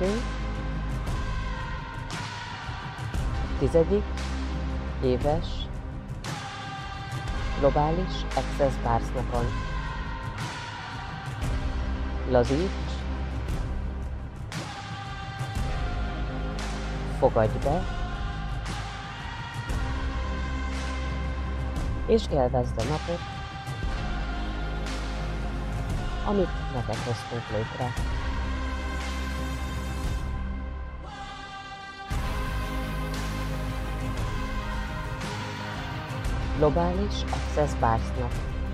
10. éves globális Access Bars napon. Lazíts, fogadj be, és élvezd a napot, amit neked hoztunk létre. Globális Access Bars nap.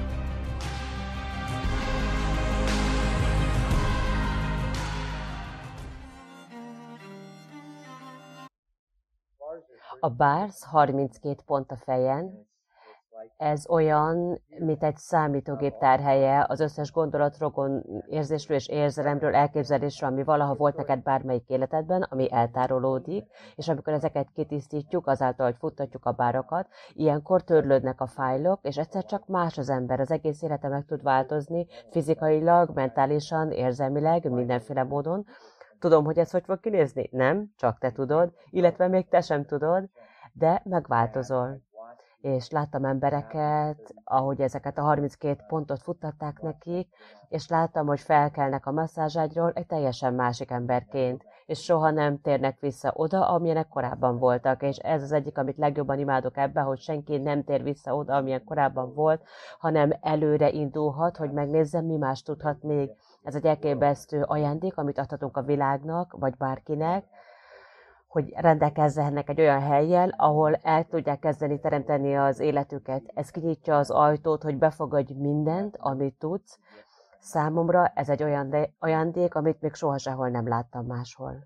A bars 32 pont a fejen. Ez olyan, mint egy számítógép tárhelye az összes gondolat, rogon, érzésről és érzelemről, elképzelésről, ami valaha volt neked bármelyik életedben, ami eltárolódik, és amikor ezeket kitisztítjuk, azáltal, hogy futtatjuk a bárokat, ilyenkor törlődnek a fájlok, és egyszer csak más az ember, az egész élete meg tud változni, fizikailag, mentálisan, érzelmileg, mindenféle módon. Tudom, hogy ez hogy fog kinézni? Nem, csak te tudod, illetve még te sem tudod, de megváltozol. És láttam embereket, ahogy ezeket a 32 pontot futtatták nekik, és láttam, hogy felkelnek a masszázságyról egy teljesen másik emberként, és soha nem térnek vissza oda, amilyenek korábban voltak, és ez az egyik, amit legjobban imádok ebben, hogy senki nem tér vissza oda, amilyen korábban volt, hanem előre indulhat, hogy megnézzem, mi más tudhat még. Ez egy elképesztő ajándék, amit adhatunk a világnak, vagy bárkinek, hogy rendelkezzenek egy olyan hellyel, ahol el tudják kezdeni teremteni az életüket. Ez kinyitja az ajtót, hogy befogadj mindent, amit tudsz. Számomra ez egy olyan ajándék, amit még soha sehol nem láttam máshol.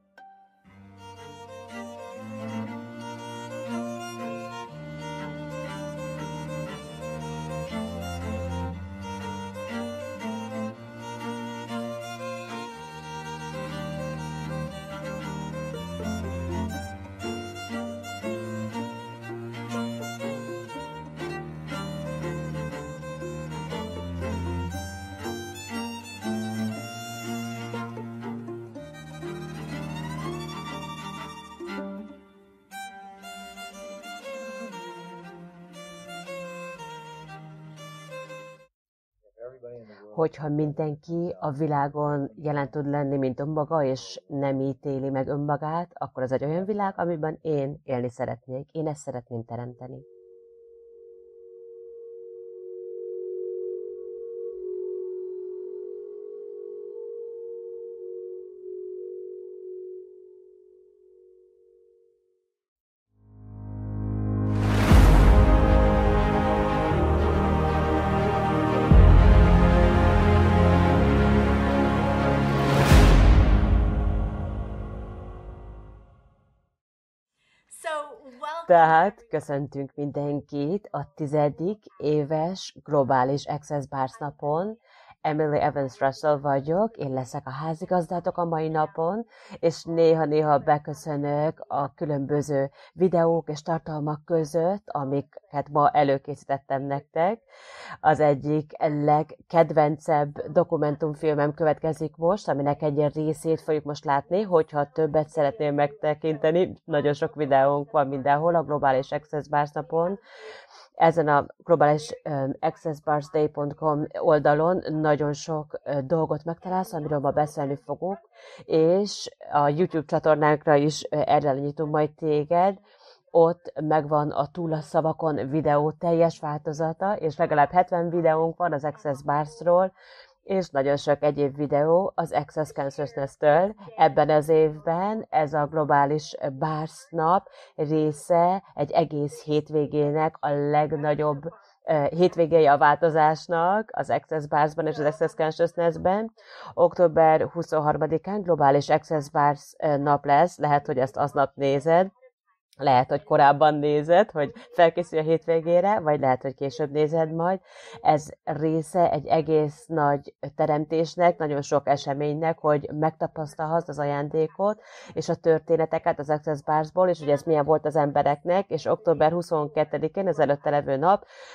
Hogyha mindenki a világon jelen tud lenni, mint önmaga, és nem ítéli meg önmagát, akkor az egy olyan világ, amiben én élni szeretnék. Én ezt szeretném teremteni. Tehát köszöntünk mindenkit a 10. éves globális Access Bars napon. Emily Evans Russell vagyok, én leszek a házigazdátok a mai napon, és néha-néha beköszönök a különböző videók és tartalmak között, amiket ma előkészítettem nektek. Az egyik legkedvencebb dokumentumfilmem következik most, aminek egy részét fogjuk most látni, hogyha többet szeretnél megtekinteni. Nagyon sok videónk van mindenhol a globális Access Bars napon. Ezen a globális accessbarsday.com oldalon nagyon sok dolgot megtalálsz, amiről ma beszélni fogok, és a YouTube csatornánkra is erre nyitunk majd téged. Ott megvan a Túl a szavakon videó teljes változata, és legalább 70 videónk van az Access Barsról, és nagyon sok egyéb videó az Access Consciousness-től. Ebben az évben ez a globális Bars nap része egy egész hétvégének, a legnagyobb hétvégéje a változásnak az Access Barsban és az Access Consciousness-ben. Október 23-án globális Access Bars nap lesz, lehet, hogy ezt aznap nézed, lehet, hogy korábban nézed, hogy felkészülj a hétvégére, vagy lehet, hogy később nézed majd. Ez része egy egész nagy teremtésnek, nagyon sok eseménynek, hogy megtapasztalhass az ajándékot, és a történeteket az Access Barsból, és hogy ez milyen volt az embereknek, és október 22-én, az előtte levő nap,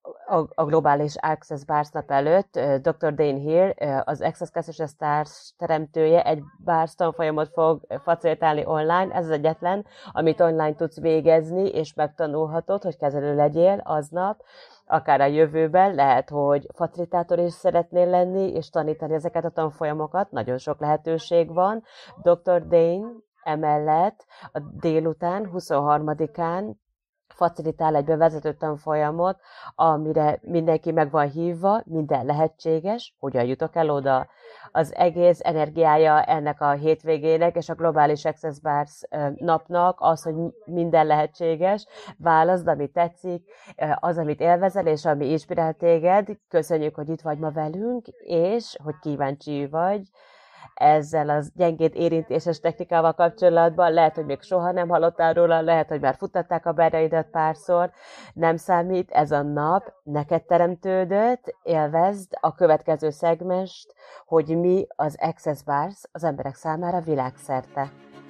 a globális Access Bars nap előtt Dr. Dane Here, az Access Consciousness Stars teremtője egy Bars tanfolyamot fog facilitálni online. Ez az egyetlen, amit online tudsz végezni, és megtanulhatod, hogy kezelő legyél aznap, akár a jövőben. Lehet, hogy facilitátor is szeretnél lenni, és tanítani ezeket a tanfolyamokat. Nagyon sok lehetőség van. Dr. Dane emellett a délután, 23-án facilitál egy bevezető tanfolyamot, amire mindenki meg van hívva, minden lehetséges, hogyan jutok el oda. Az egész energiája ennek a hétvégének és a Globális Access Bars napnak az, hogy minden lehetséges, válaszd, ami tetszik, az, amit élvezel, és ami inspirál téged. Köszönjük, hogy itt vagy ma velünk, és hogy kíváncsi vagy ezzel az gyengéd érintéses technikával kapcsolatban. Lehet, hogy még soha nem hallottál róla, lehet, hogy már futtatták a bárjaidat párszor, nem számít, ez a nap neked teremtődött, élvezd a következő szegmest, hogy mi az Access Bars az emberek számára világszerte.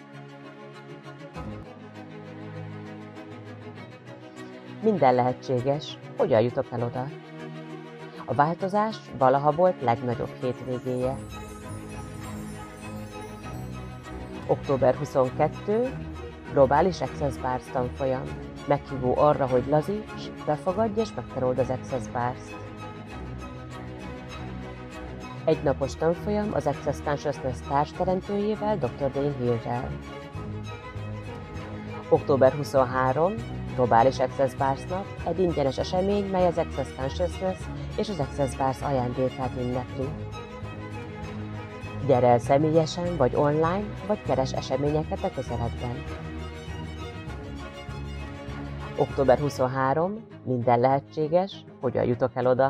Minden lehetséges, hogyan jutok el oda? A változás valaha volt legnagyobb hétvégéje. Október 22. Globális Access Bars tanfolyam. Meghívó arra, hogy lazíts, befogadj és megtanuld az Access Bars-t. Egy napos tanfolyam az Access Consciousness társteremtőjével, Dr. Dane Here-rel. Október 23. Globális Access Bars nap, egy ingyenes esemény, mely az Access Consciousness és az Access Bars ajándékát ünnepli. Gyere el személyesen, vagy online, vagy keres eseményeket a közeledben. Október 23. Minden lehetséges, hogyan jutok el oda?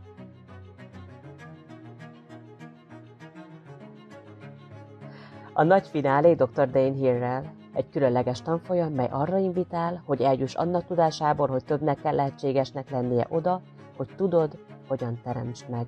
A nagy finálé Dr. Dane Here-rel. Egy különleges tanfolyam, mely arra invitál, hogy eljuss annak tudásából, hogy többnek kell lehetségesnek lennie oda, hogy tudod, hogyan teremtsd meg.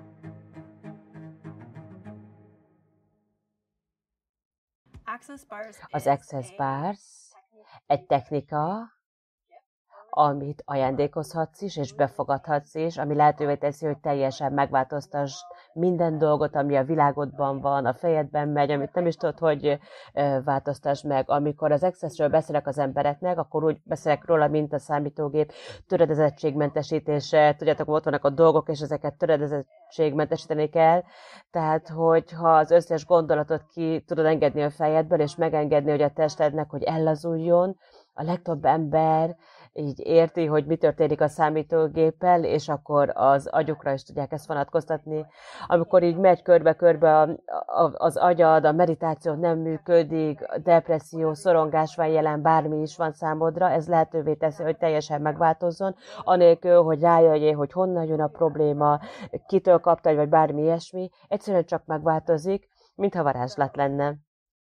Az Access Bars egy technika, amit ajándékozhatsz is, és befogadhatsz is, ami lehetővé teszi, hogy teljesen megváltoztass minden dolgot, ami a világodban van, a fejedben megy, amit nem is tudod, hogy változtass meg. Amikor az Accessről beszélek az embereknek, akkor úgy beszélek róla, mint a számítógép töredezettségmentesítése. Tudjátok, ott vannak a dolgok, és ezeket töredezettségmentesíteni kell. Tehát, hogyha az összes gondolatot ki tudod engedni a fejedből, és megengedni, hogy a testednek, hogy ellazuljon, a legtöbb ember így érti, hogy mi történik a számítógéppel, és akkor az agyukra is tudják ezt vonatkoztatni. Amikor így megy körbe-körbe az agyad, a meditáció nem működik, depresszió, szorongás van jelen, bármi is van számodra, ez lehetővé teszi, hogy teljesen megváltozzon, anélkül, hogy rájöjjél, hogy honnan jön a probléma, kitől kaptad, vagy bármi ilyesmi, egyszerűen csak megváltozik, mintha varázslat lenne.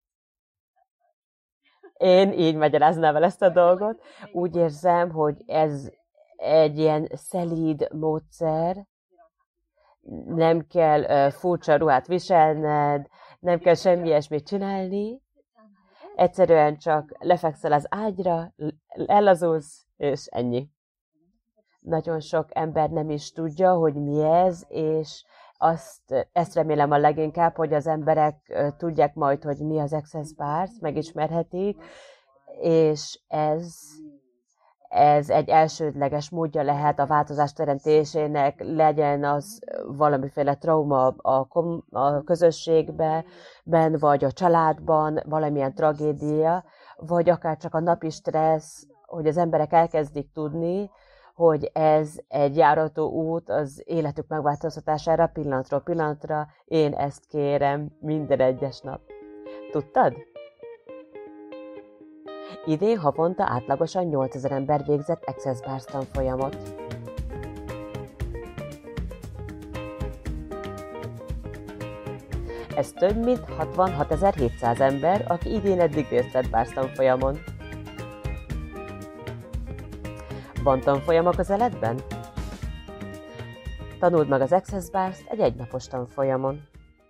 Én így magyaráznám el ezt a dolgot. Úgy érzem, hogy ez egy ilyen szelíd módszer, nem kell furcsa ruhát viselned, nem kell semmi ilyesmit csinálni, egyszerűen csak lefekszel az ágyra, ellazulsz, és ennyi. Nagyon sok ember nem is tudja, hogy mi ez, és ezt remélem a leginkább, hogy az emberek tudják majd, hogy mi az Access Bars, megismerhetik, és ez egy elsődleges módja lehet a változás teremtésének, legyen az valamiféle trauma a közösségben, vagy a családban, valamilyen tragédia, vagy akár csak a napi stressz, hogy az emberek elkezdik tudni, hogy ez egy járató út az életük megváltoztatására pillanatról pillanatra. Én ezt kérem minden egyes nap. Tudtad? Idén havonta átlagosan 8000 ember végzett Access Bars tanfolyamot. Ez több mint 66.700 ember, aki idén eddig részt vett Bars tanfolyamon. Van tanfolyam a közeledben? Tanuld meg az Access Bars-t egy egynapos tanfolyamon.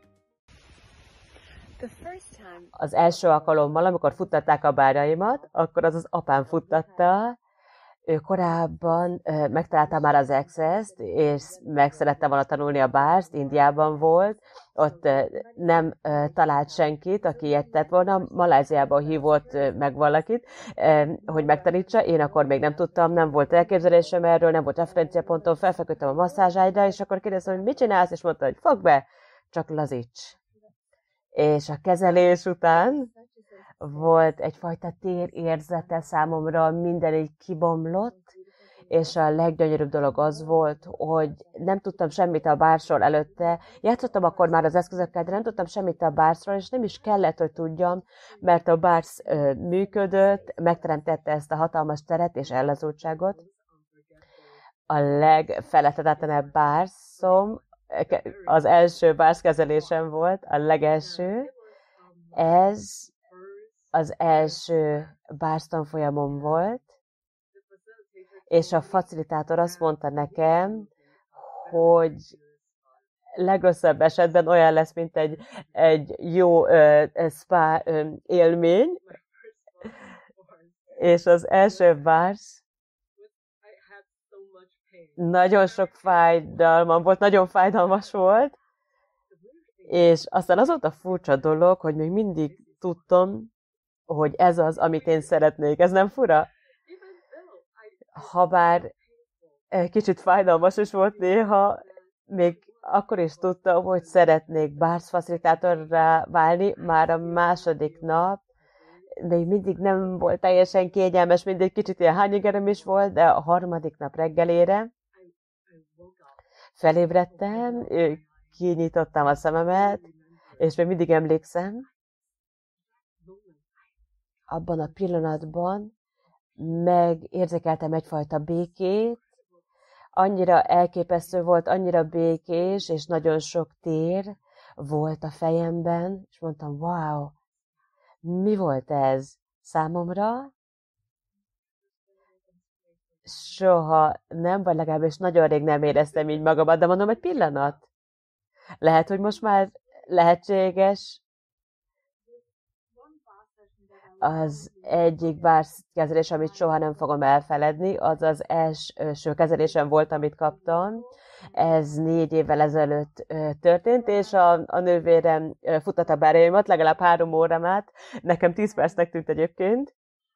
Az első alkalommal, amikor futtatták a bárjaimat, akkor az apám futtatta. ő korábban megtalálta már az Access-t, és meg szerette volna tanulni a bárst, Indiában volt, ott nem talált senkit, aki ilyet tett volna, Maláziában hívott meg valakit, hogy megtanítsa, én akkor még nem tudtam, nem volt elképzelésem erről, nem volt referenciapontom, felfeküdtem a masszázságyra, és akkor kérdeztem, hogy mit csinálsz, és mondta, hogy fogd be, csak lazíts. És a kezelés után volt egyfajta térérzete számomra, minden így kibomlott, és a leggyönyörűbb dolog az volt, hogy nem tudtam semmit a bársról előtte. Játszottam akkor már az eszközökkel, de nem tudtam semmit a bársról, és nem is kellett, hogy tudjam, mert a bársz működött, megteremtette ezt a hatalmas teret és ellazultságot. A legfeledhetetlenebb bárszom, az első bárszkezelésem volt, a legelső. Ez az első bársztanfolyamom volt, és a facilitátor azt mondta nekem, hogy legrosszabb esetben olyan lesz, mint egy jó spa élmény, és az első bársz nagyon sok fájdalmam volt, nagyon fájdalmas volt, és aztán az volt a furcsa dolog, hogy még mindig tudtam, hogy ez az, amit én szeretnék. Ez nem fura? Habár kicsit fájdalmas is volt néha, még akkor is tudtam, hogy szeretnék bárszfacilitátorrá válni, már a második nap még mindig nem volt teljesen kényelmes, mindig kicsit ilyen hányingerem is volt, de a harmadik nap reggelére felébredtem, kinyitottam a szememet, és még mindig emlékszem, abban a pillanatban megérzékeltem egyfajta békét, annyira elképesztő volt, annyira békés, és nagyon sok tér volt a fejemben, és mondtam, wow, mi volt ez számomra? Soha nem, vagy legalábbis nagyon rég nem éreztem így magamat, de mondom, egy pillanat. Lehet, hogy most már lehetséges. Az egyik bárszkezelés, amit soha nem fogom elfeledni, az az első kezelésem volt, amit kaptam. Ez 4 évvel ezelőtt történt, és a nővérem futtatta a bárjaimat, legalább 3 órát. Nekem 10 percnek tűnt egyébként,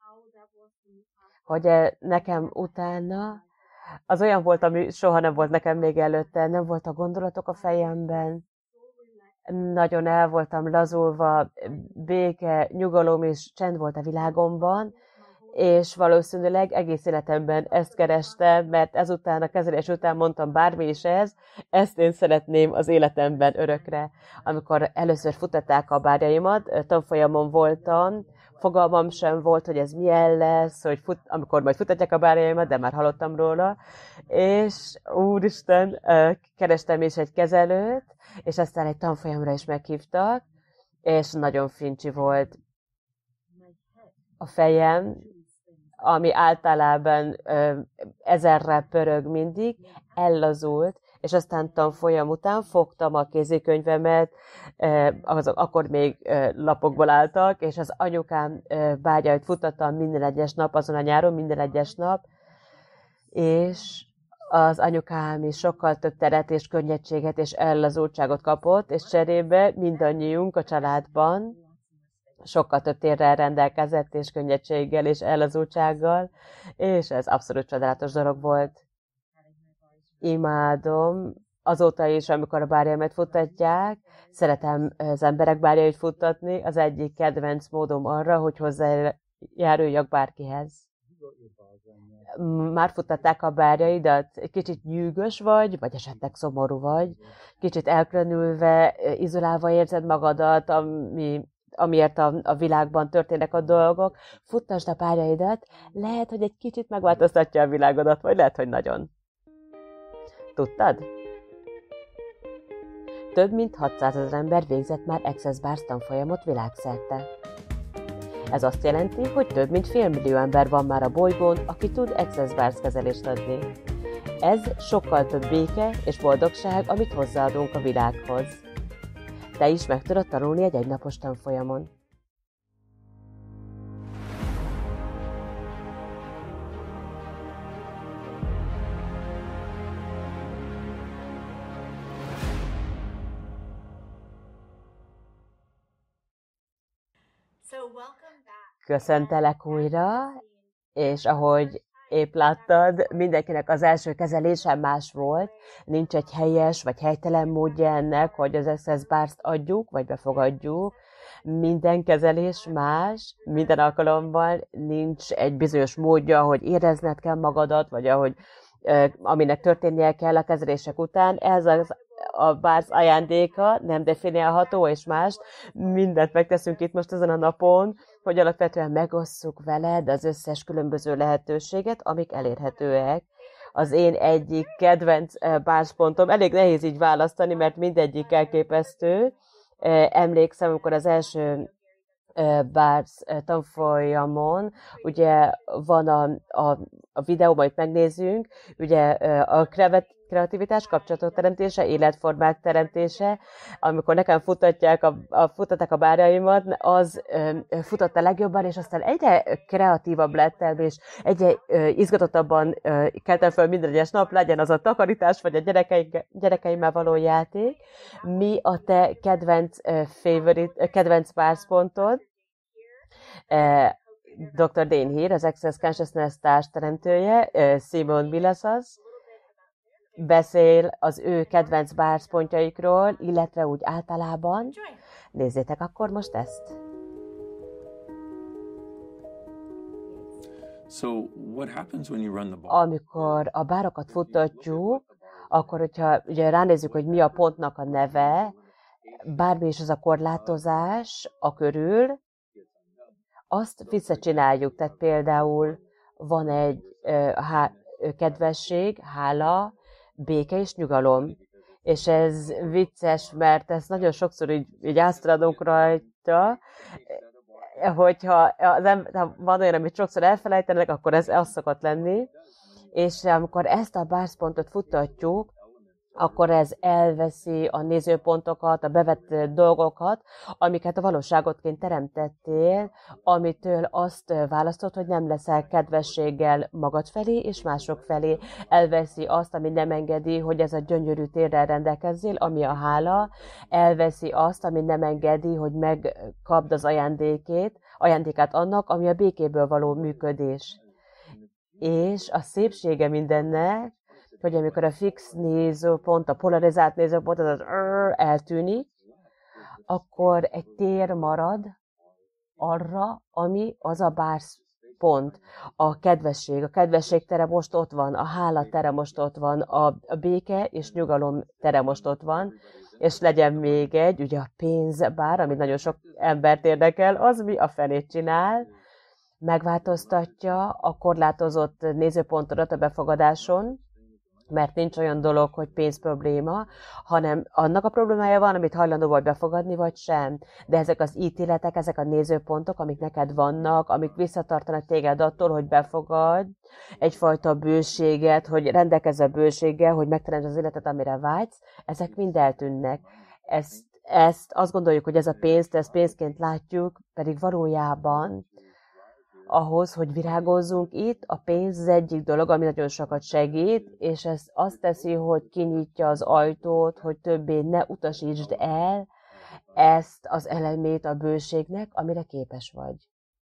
hogy nekem utána az olyan volt, ami soha nem volt nekem még előtte, nem volt a gondolatok a fejemben, nagyon el voltam lazulva, béke, nyugalom és csend volt a világomban, és valószínűleg egész életemben ezt kerestem, mert ezután, a kezelés után mondtam, bármi is ez, ezt én szeretném az életemben örökre. Amikor először futatták a bárjaimat, tanfolyamon voltam, fogalmam sem volt, hogy ez milyen lesz, hogy amikor majd futatják a bárjaimat, de már hallottam róla, és úristen, kerestem is egy kezelőt, és aztán egy tanfolyamra is meghívtak, és nagyon fincsi volt a fejem, ami általában 1000-rel pörög mindig, ellazult, és aztán tanfolyam után fogtam a kézikönyvemet, azok akkor még lapokból álltak, és az anyukám bárjait futtattam minden egyes nap, azon a nyáron minden egyes nap, és az anyukám is sokkal több teret és könnyedséget és ellazultságot kapott, és cserébe mindannyiunk a családban sokkal több térrel rendelkezett, és könnyedséggel, és ellazultsággal, és ez abszolút csodálatos dolog volt. Imádom, azóta is, amikor a bárjaimat futtatják, szeretem az emberek bárjait futtatni, az egyik kedvenc módom arra, hogy hozzájáruljak bárkihez. Már futtatták a bárjaidat, kicsit nyűgös vagy esetleg szomorú vagy, kicsit elkülönülve, izolálva érzed magadat, amiért a világban történnek a dolgok, futtasd a párjaidat, lehet, hogy egy kicsit megváltoztatja a világodat, vagy lehet, hogy nagyon. Tudtad? Több mint 600 000 ember végzett már Access Bars tanfolyamot világszerte. Ez azt jelenti, hogy több mint 500 000 ember van már a bolygón, aki tud Access Bars kezelést adni. Ez sokkal több béke és boldogság, amit hozzáadunk a világhoz. Te is meg tudod tanulni egy egynapos tanfolyamon. Köszöntelek újra, és ahogy épp láttad, mindenkinek az első kezelése más volt. Nincs egy helyes vagy helytelen módja ennek, hogy az Access Bars-t adjuk, vagy befogadjuk. Minden kezelés más, minden alkalommal nincs egy bizonyos módja, hogy érezned kell magadat, vagy aminek történnie kell a kezelések után. Ez a Bars ajándéka, nem definiálható és más. Mindent megteszünk itt most ezen a napon, hogy alapvetően megosszuk veled az összes különböző lehetőséget, amik elérhetőek. Az én egyik kedvenc bárspontom, elég nehéz így választani, mert mindegyik elképesztő. Emlékszem, amikor az első Bars tanfolyamon, ugye van a videó, majd megnézzünk, ugye a kreativitás, kapcsolatok teremtése, életformák teremtése, amikor nekem futtatták a bárjaimat, az futott a legjobban, és aztán egyre kreatívabb lettem, és egyre izgatottabban keltem föl minden egyes nap, legyen az a takarítás, vagy a gyerekeimmel való játék. Mi a te kedvenc párszpontod? Dr. Dain Heer, az Access Consciousness társteremtője, Simon Milasas, beszél az ő kedvenc bárszpontjaikról, illetve úgy általában. Nézzétek akkor most ezt! Amikor a bárokat futtatjuk, akkor, hogyha ugye ránézzük, hogy mi a pontnak a neve, bármi is az a korlátozás a körül, azt visszacsináljuk. Tehát például van egy kedvesség, hála, béke és nyugalom. És ez vicces, mert ezt nagyon sokszor így átszradunk rajta, hogyha van olyan, amit sokszor elfelejtenek, akkor ez az szokott lenni. És amikor ezt a bárspontot futtatjuk, akkor ez elveszi a nézőpontokat, a bevett dolgokat, amiket a valóságotként teremtettél, amitől azt választod, hogy nem leszel kedvességgel magad felé és mások felé. Elveszi azt, ami nem engedi, hogy ez a gyönyörű térrel rendelkezzél, ami a hála. Elveszi azt, ami nem engedi, hogy megkapd az ajándékát annak, ami a békéből való működés. És a szépsége mindennek, hogy amikor a fix nézőpont, a polarizált nézőpont az eltűnik, akkor egy tér marad arra, ami az a bárszpont. A kedvesség tere most ott van, a hála tere most ott van, a béke és nyugalom tere most ott van, és legyen még egy, ugye a pénzbár, ami nagyon sok embert érdekel, az mi a fenét csinál, megváltoztatja a korlátozott nézőpontodat a befogadáson, mert nincs olyan dolog, hogy pénzprobléma, hanem annak a problémája van, amit hajlandó vagy befogadni, vagy sem. De ezek az ítéletek, ezek a nézőpontok, amik neked vannak, amik visszatartanak téged attól, hogy befogadj egyfajta bőséget, hogy rendelkezz a bőséggel, hogy megteremtsd az életet, amire vágysz, ezek mind eltűnnek. Ezt azt gondoljuk, hogy ez a pénzt, ezt pénzként látjuk, pedig valójában ahhoz, hogy virágozzunk itt, a pénz az egyik dolog, ami nagyon sokat segít, és ez azt teszi, hogy kinyitja az ajtót, hogy többé ne utasítsd el ezt az elemét a bőségnek, amire képes vagy.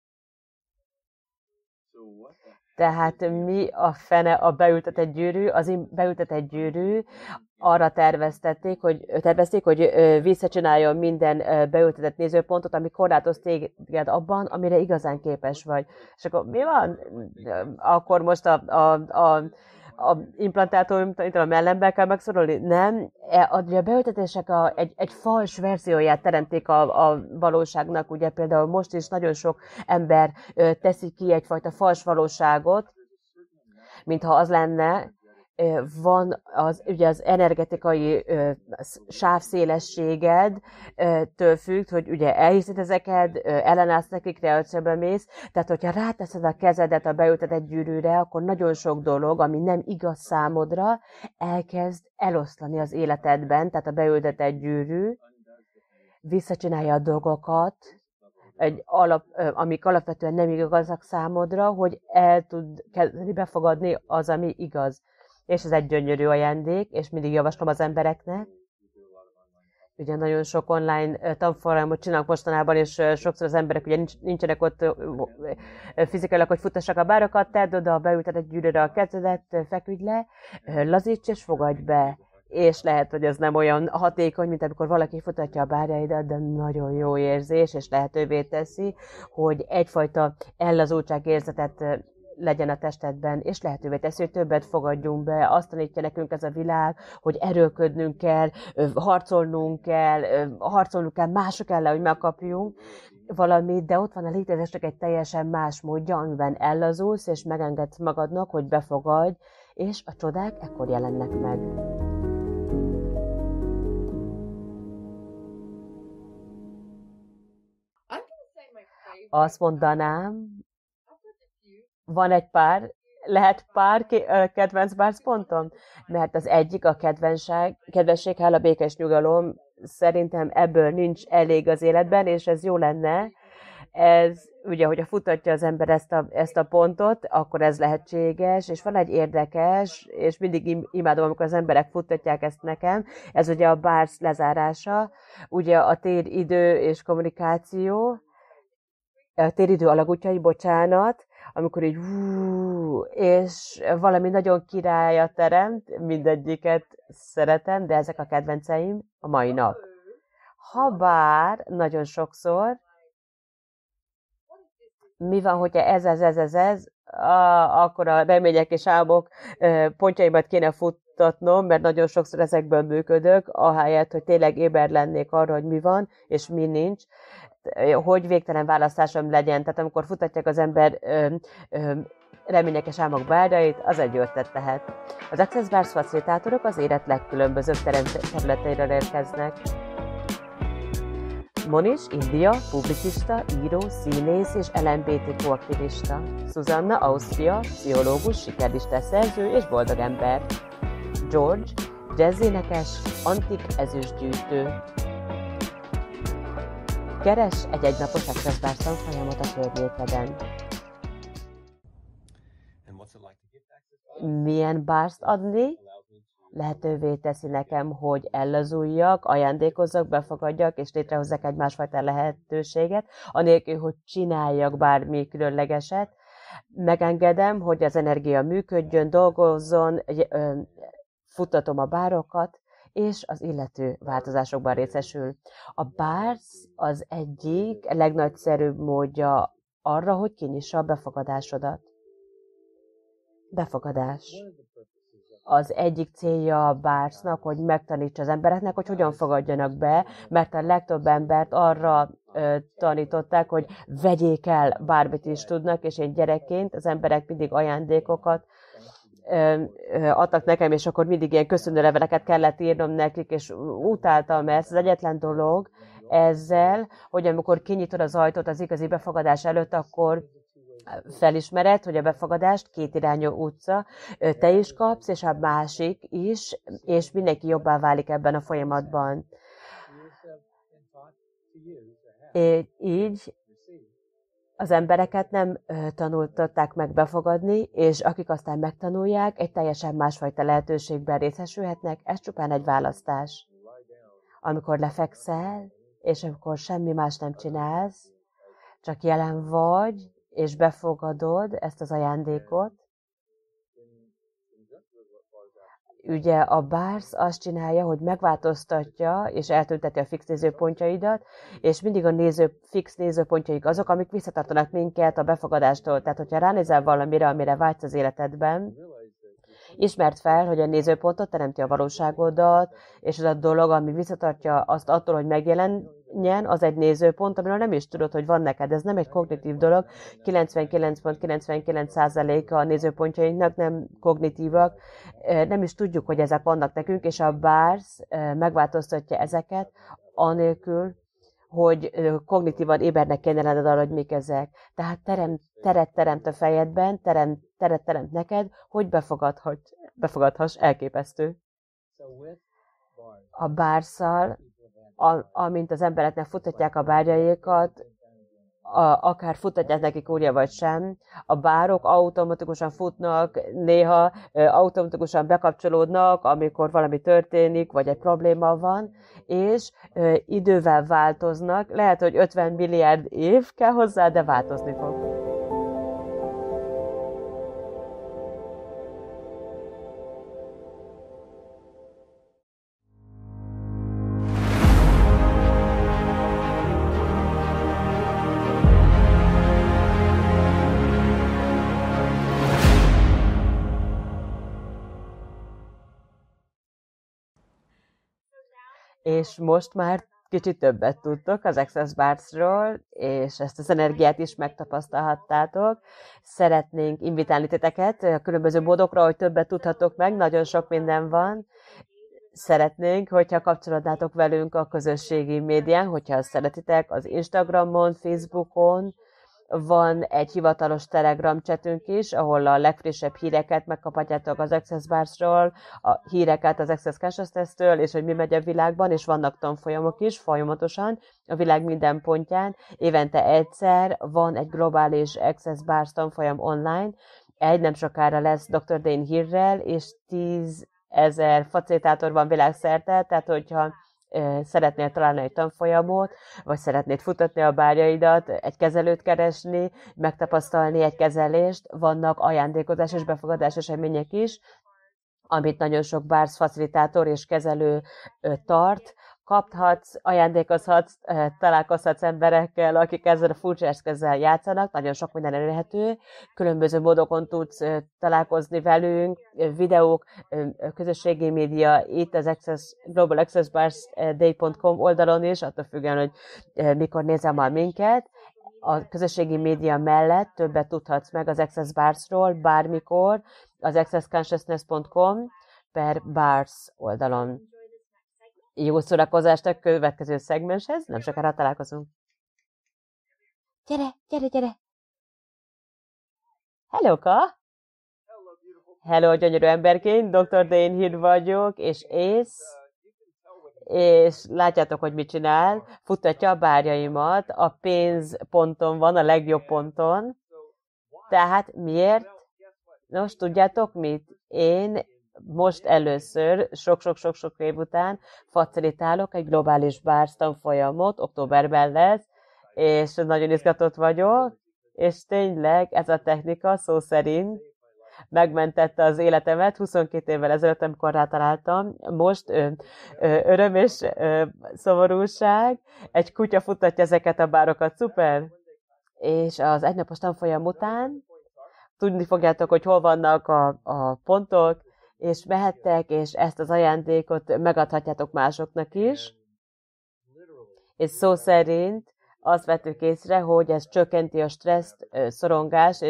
Tehát mi a fene a beültetett gyűrű? Az beültetett gyűrű arra tervezték, hogy visszacsináljon minden beültetett nézőpontot, ami korlátoz téged abban, amire igazán képes vagy. És akkor mi van? Akkor most a implantátum, a mellembe kell megszorolni? Nem. A beültetések egy fals verzióját teremték a valóságnak. Ugye például most is nagyon sok ember teszi ki egyfajta fals valóságot, mintha az lenne. Van ugye az energetikai sávszélességed től függ, hogy ugye elhiszed ezeket, ellenállsz nekik, reakcióba mész. Tehát, hogyha ráteszed a kezedet a beültetett gyűrűre, akkor nagyon sok dolog, ami nem igaz számodra, elkezd eloszlani az életedben. Tehát a beültetett gyűrű visszacsinálja a dolgokat, amik alapvetően nem igazak számodra, hogy el tud kezdeni befogadni az, ami igaz. És ez egy gyönyörű ajándék, és mindig javaslom az embereknek. ugye nagyon sok online tanfolyamot csinálnak mostanában, és sokszor az emberek ugye nincsenek ott fizikailag, hogy futassak a bárokat, tedd oda, beülted egy gyűrűre a kezedet, feküdj le, lazíts és fogadj be. És lehet, hogy ez nem olyan hatékony, mint amikor valaki futatja a bárjaidat, de nagyon jó érzés, és lehetővé teszi, hogy egyfajta ellazultság érzetet legyen a testedben, és lehetővé teszi, hogy többet fogadjunk be. Azt tanítja nekünk ez a világ, hogy erőlködnünk kell, harcolnunk kell mások ellen, hogy megkapjunk valamit, de ott van a létezésnek egy teljesen más módja, amiben ellazulsz, és megengedsz magadnak, hogy befogadj, és a csodák ekkor jelennek meg. Azt mondanám, van egy pár, lehet pár kedvenc bárcpontom? Mert az egyik a kedvesség, hála, béke és nyugalom, szerintem ebből nincs elég az életben, és ez jó lenne. Ez ugye, hogyha futatja az ember ezt a pontot, akkor ez lehetséges, és van egy érdekes, és mindig imádom, amikor az emberek futtatják ezt nekem, ez ugye a bárc lezárása, ugye a téridő és kommunikáció, a téridő alagútjai, bocsánat, amikor így és valami nagyon királyat teremt, mindegyiket szeretem, de ezek a kedvenceim a mai nap. Habár nagyon sokszor, mi van, hogyha ez, akkor a remények és álmok pontjaimat kéne futtatnom, mert nagyon sokszor ezekből működök, ahelyett, hogy tényleg éber lennék arra, hogy mi van, és mi nincs, hogy végtelen választásom legyen. Tehát amikor futatják az ember remények és álmok bárjait, az egy ötlet lehet. Az Access Bars facilitátorok az élet legkülönbözőbb területeiről érkeznek. Monish, India, publicista, író, színész és LMBTQ aktivista. Susanna, Ausztria, pszichológus, sikerlista szerző és boldog ember. George, jazzénekes, antik ezüstgyűjtő. Keres egy egynapos Access Bars tanfolyamot a környékeden. Milyen bárszt adni? Lehetővé teszi nekem, hogy ellazuljak, ajándékozzak, befogadjak, és létrehozzak egy másfajta lehetőséget, anélkül, hogy csináljak bármi különlegeset. Megengedem, hogy az energia működjön, dolgozzon, futtatom a bárokat, és az illető változásokban részesül. A bárc az egyik legnagyszerűbb módja arra, hogy kinyissa a befogadásodat. Befogadás. Az egyik célja a bárcnak, hogy megtanítsa az embereknek, hogy hogyan fogadjanak be, mert a legtöbb embert arra tanították, hogy vegyék el, bármit is tudnak, és én gyerekként az emberek mindig ajándékokat adtak nekem, és akkor mindig ilyen köszönőleveleket kellett írnom nekik, és utáltam ezt. Az egyetlen dolog ezzel, hogy amikor kinyitod az ajtót az igazi befogadás előtt, akkor felismered, hogy a befogadást kétirányú utca, te is kapsz, és a másik is, és mindenki jobbá válik ebben a folyamatban. Így az embereket nem tanultatták meg befogadni, és akik aztán megtanulják, egy teljesen másfajta lehetőségben részesülhetnek, ez csupán egy választás. Amikor lefekszel, és amikor semmi más nem csinálsz, csak jelen vagy, és befogadod ezt az ajándékot. Ugye a bárc azt csinálja, hogy megváltoztatja és eltünteti a fix nézőpontjaidat, és mindig a fix nézőpontjaik azok, amik visszatartanak minket a befogadástól. Tehát, hogyha ránézel valamire, amire vágysz az életedben, ismerd fel, hogy a nézőpontot teremti a valóságodat, és az a dolog, ami visszatartja azt attól, hogy megjelenjen, az egy nézőpont, amiről nem is tudod, hogy van neked. Ez nem egy kognitív dolog. 99,99%-a a nézőpontjainknak nem kognitívak. Nem is tudjuk, hogy ezek vannak nekünk, és a bárc megváltoztatja ezeket, anélkül, hogy kognitívan ébernek kéne lenned arra, hogy mik ezek. Tehát teret teremt a fejedben, teret teremt neked, hogy befogadhass, elképesztő. A bárccal, amint az embereknek futtatják a bárjaikat, akár futtatják neki kúrja vagy sem, a bárok automatikusan futnak, néha automatikusan bekapcsolódnak, amikor valami történik, vagy egy probléma van, és idővel változnak. Lehet, hogy 50 milliárd év kell hozzá, de változni fog. És most már kicsit többet tudtok az Access Bars-ról, és ezt az energiát is megtapasztalhattátok. Szeretnénk invitálni titeket a különböző módokra, hogy többet tudhatok meg, nagyon sok minden van. Szeretnénk, hogyha kapcsolódnátok velünk a közösségi médián, hogyha azt szeretitek, az Instagramon, Facebookon, van egy hivatalos Telegram chatünk is, ahol a legfrissebb híreket megkaphatjátok az Access Bars-ról, a híreket az Access Consciousness-től, és hogy mi megy a világban, és vannak tanfolyamok is folyamatosan a világ minden pontján. Évente egyszer van egy globális Access Bars tanfolyam online, nem sokára lesz Dr. Dain Heerrel, és 10 000 facilitátor van világszerte, tehát hogyha szeretnél találni egy tanfolyamot, vagy szeretnéd futatni a bárjaidat, egy kezelőt keresni, megtapasztalni egy kezelést, vannak ajándékozás és befogadás események is, amit nagyon sok bárs facilitátor és kezelő tart, kaphatsz, ajándékozhatsz, találkozhatsz emberekkel, akik ezzel a furcsa eszközzel játszanak, nagyon sok minden elérhető, különböző módokon tudsz találkozni velünk, videók, közösségi média, itt az globalaccessbarsday.com oldalon is, attól függően, hogy mikor nézem már minket. A közösségi média mellett többet tudhatsz meg az Access Bars-ról bármikor, az accessconsciousness.com/bars oldalon. Jó szórakozást a következő szegmenshez, nem sokára találkozunk. Gyere, gyere, gyere! Hello-ka! Hello, gyönyörű emberként, Dr. Dain Heer vagyok, és látjátok, hogy mit csinál, futtatja a bárjaimat, a pénzponton van, a legjobb ponton. Tehát miért? Nos, tudjátok mit? Én most először, sok-sok év után facilitálok egy globális bárs tanfolyamot, októberben lesz, és nagyon izgatott vagyok, és tényleg ez a technika szó szerint megmentette az életemet 22 évvel ezelőtt, amikor rátaláltam. Most öröm és szomorúság, egy kutya futtatja ezeket a bárokat, szuper! És az egynapos tanfolyam után tudni fogjátok, hogy hol vannak a pontok, és mehettek, és ezt az ajándékot megadhatjátok másoknak is. És szó szerint azt vettük észre, hogy ez csökkenti a stresszt, szorongást,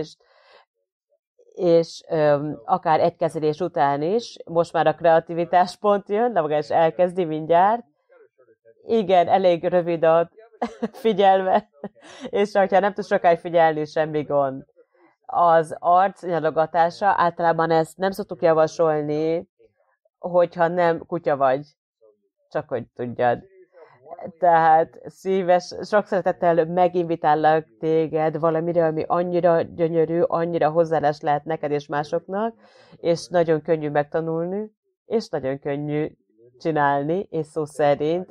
és akár egy kezelés után is, most már a kreativitás pont jön, de maga is elkezdi mindjárt. Igen, elég rövid a figyelme, és ha nem tud sokáig figyelni, semmi gond. Az arc nyalogatása, általában ezt nem szoktuk javasolni, hogyha nem kutya vagy, csak hogy tudjad. Tehát szíves, sok szeretettel meginvitállak téged valamire, ami annyira gyönyörű, annyira hozzáállás lehet neked és másoknak, és nagyon könnyű megtanulni, és nagyon könnyű csinálni, és szó szerint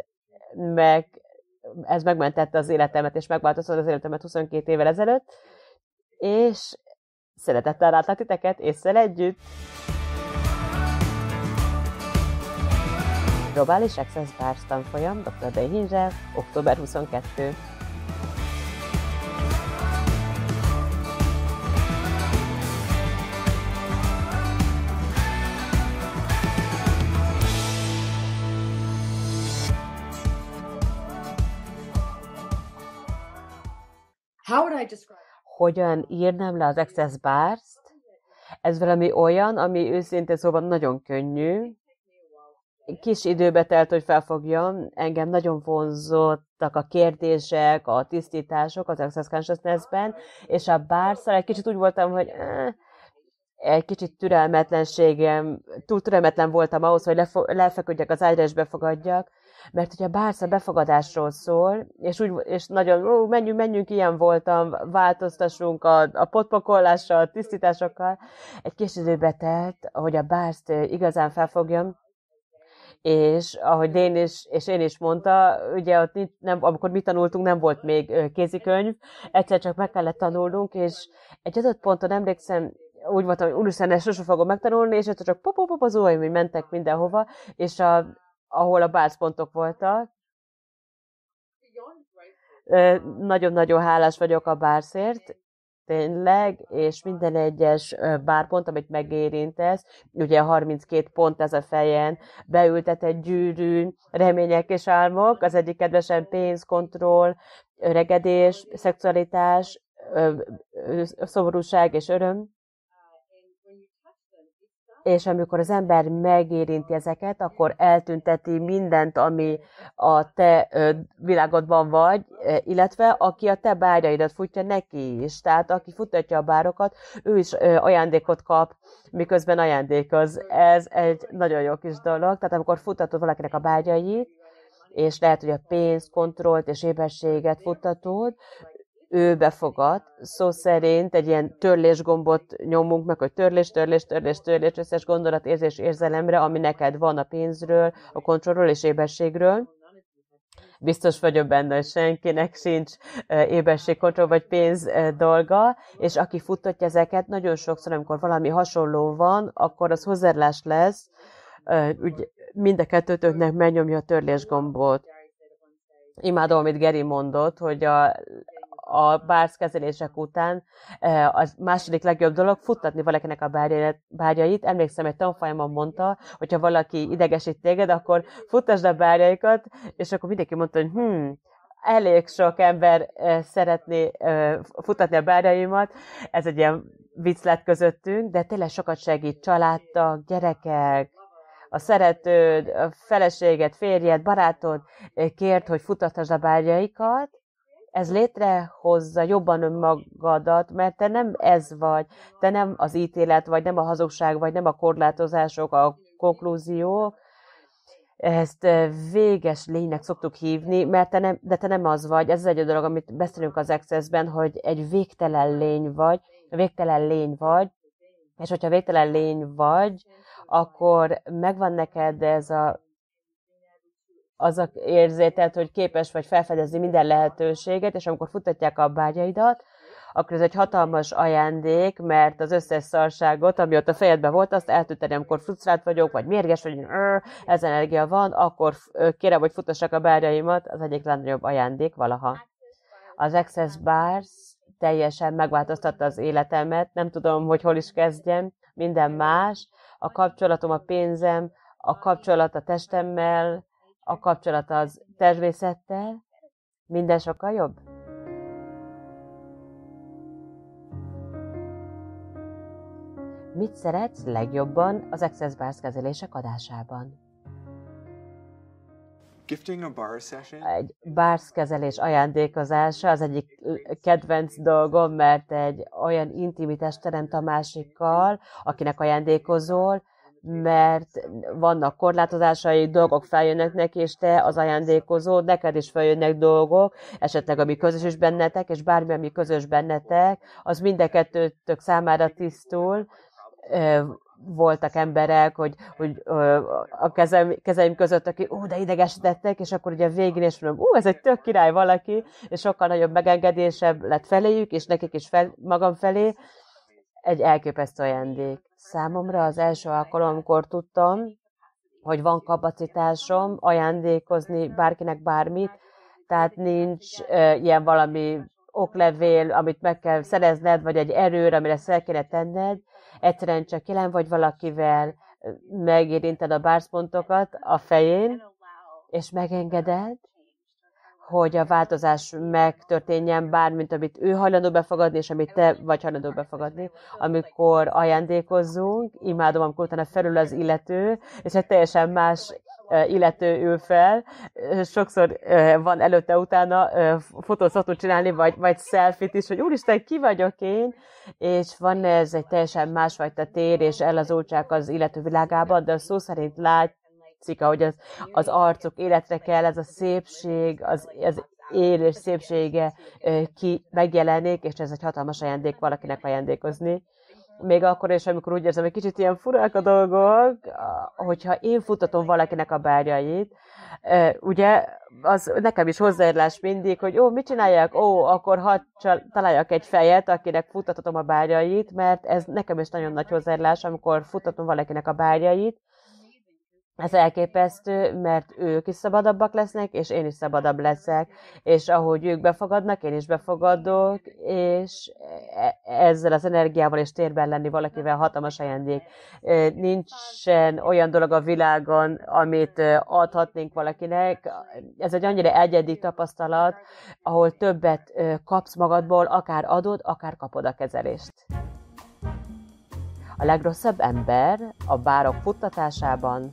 ez megmentette az életemet, és megváltoztatta az életemet 22 évvel ezelőtt, és szeretettel látlak titeket, ésszel együtt! Globális Access Bars tanfolyam Dr. Dain Heerrel, október 22. Hogyan írnám le az Access Bars-t? Ez valami olyan, ami őszintén szóval nagyon könnyű. Kis időbe telt, hogy felfogjam. Engem nagyon vonzottak a kérdések, a tisztítások az Access Consciousness-ben, és a bárszal egy kicsit úgy voltam, hogy egy kicsit túl türelmetlen voltam ahhoz, hogy lefeküdjek az ágyra és befogadjak, mert hogy a bársz a befogadásról szól, és nagyon, menjünk, ilyen voltam, változtassunk a potpakolással, a tisztításokkal. Egy kis időbe telt, hogy a bárzt igazán felfogjam, és ahogy én is mondta, ugye ott amikor mi tanultunk, nem volt még kézikönyv, egyszer csak meg kellett tanulnunk, és egy adott ponton emlékszem, úgy voltam, hogy úristen, ezt sosem fogom megtanulni, és egyszer csak pop az ujjaim, hogy mentek mindenhova, és ahol a bárcpontok voltak. Nagyon-nagyon hálás vagyok a bárszért, tényleg, és minden egyes bárpont, amit megérintesz, ugye 32 pont ez a fejen, beültetett gyűrű, remények és álmok, az egyik kedvesen pénz, kontroll, öregedés, szexualitás, szomorúság és öröm. És amikor az ember megérinti ezeket, akkor eltünteti mindent, ami a te világodban vagy, illetve aki a te bárjaidat futja, neki is. Tehát aki futtatja a bárokat, ő is ajándékot kap, miközben ajándékoz. Ez egy nagyon jó kis dolog. Tehát amikor futtatod valakinek a bárjait, és lehet, hogy a pénzt, kontrollt és éberséget futtatod, ő befogad, szó szerint egy ilyen törlésgombot nyomunk meg, hogy törlés, összes gondolat, érzés, érzelemre, ami neked van a pénzről, a kontrollról és éberségről. Biztos vagyok benne, hogy senkinek sincs éberség, kontroll vagy pénz dolga, és aki futtatja ezeket, nagyon sokszor, amikor valami hasonló van, akkor az hozzáadás lesz, úgy mind a kettőtöknek megnyomja a törlésgombot. Imádom, amit Geri mondott, hogy a bárckezelések után a második legjobb dolog futtatni valakinek a bárjait. Emlékszem, egy tanfolyamon mondta, hogyha valaki idegesít téged, akkor futtasd a bárjaikat, és akkor mindenki mondta, hogy elég sok ember szeretné futtatni a bárjaimat. Ez egy ilyen vicc lett közöttünk, de tényleg sokat segít családtag, gyerekek, a szeretőd, a feleséged, férjed, barátod kért, hogy futtasd a bárjaikat. Ez létrehozza jobban önmagadat, mert te nem ez vagy, te nem az ítélet vagy, nem a hazugság vagy, nem a korlátozások, a konklúziók. Ezt véges lénynek szoktuk hívni, mert te nem az vagy. Ez egy dolog, amit beszélünk az Access-ben, hogy egy végtelen lény vagy, és hogyha végtelen lény vagy, akkor megvan neked ez az érzéted, hogy képes vagy felfedezni minden lehetőséget, és amikor futtatják a bárjaidat, akkor ez egy hatalmas ajándék, mert az összes szarságot, ami ott a fejedben volt, azt eltűnteni, amikor frusztrált vagyok, vagy mérges, vagy ez energia van, akkor kérem, hogy futassak a bárjaimat, az egyik legnagyobb ajándék valaha. Az Access Bars teljesen megváltoztatta az életemet, nem tudom, hogy hol is kezdjem, minden más, a kapcsolatom a pénzem, a kapcsolat a testemmel, a kapcsolat az természettel, minden sokkal jobb. Mit szeretsz legjobban az Access Bars kezelések adásában? Egy bars kezelés ajándékozása az egyik kedvenc dolgom, mert egy olyan intimitást teremt a másikkal, akinek ajándékozol, mert vannak korlátozásai, dolgok feljönnek neki, és te az ajándékozó, neked is feljönnek dolgok, esetleg ami közös is bennetek, és bármi, ami közös bennetek, az mind a kettőtök számára tisztul. Voltak emberek, hogy a kezeim között, aki de idegesítettek, és akkor ugye végén is mondom, ez egy tök király valaki, és sokkal nagyobb megengedésebb lett feléjük, és nekik is magam felé. Egy elképesztő ajándék. Számomra az első alkalom, amikor tudtam, hogy van kapacitásom ajándékozni bárkinek bármit, tehát nincs ilyen valami oklevél, amit meg kell szerezned, vagy egy erőr, amire fel kéne tenned, egyszerűen csak jelen vagy valakivel, megérinted a bárcpontokat a fején, és megengeded, hogy a változás megtörténjen, bármint amit ő hajlandó befogadni, és amit te vagy hajlandó befogadni. Amikor ajándékozzunk, imádom, amikor utána felül az illető, és egy teljesen más illető ül fel, sokszor van előtte-utána fotót szoktunk csinálni, vagy selfie-t is, hogy úristen, ki vagyok én, és van ez egy teljesen másfajta tér és ellazultság az illető világában, de szó szerint látszik, ahogy az arcuk életre kell, ez a szépség, az élés szépsége ki megjelenik, és ez egy hatalmas ajándék valakinek ajándékozni. Még akkor is, amikor úgy érzem, hogy kicsit ilyen furák a dolgok, hogyha én futtatom valakinek a bárjait, ugye, az nekem is hozzáérlás mindig, hogy mit csináljak? Akkor hadd találjak egy fejet, akinek futtatom a bárjait, mert ez nekem is nagyon nagy hozzáérlás, amikor futtatom valakinek a bárjait. Ez elképesztő, mert ők is szabadabbak lesznek, és én is szabadabb leszek, és ahogy ők befogadnak, én is befogadok, és ezzel az energiával és térben lenni valakivel hatalmas ajándék. Nincsen olyan dolog a világon, amit adhatnénk valakinek. Ez egy annyira egyedi tapasztalat, ahol többet kapsz magadból, akár adod, akár kapod a kezelést. A legrosszabb ember a bárok futtatásában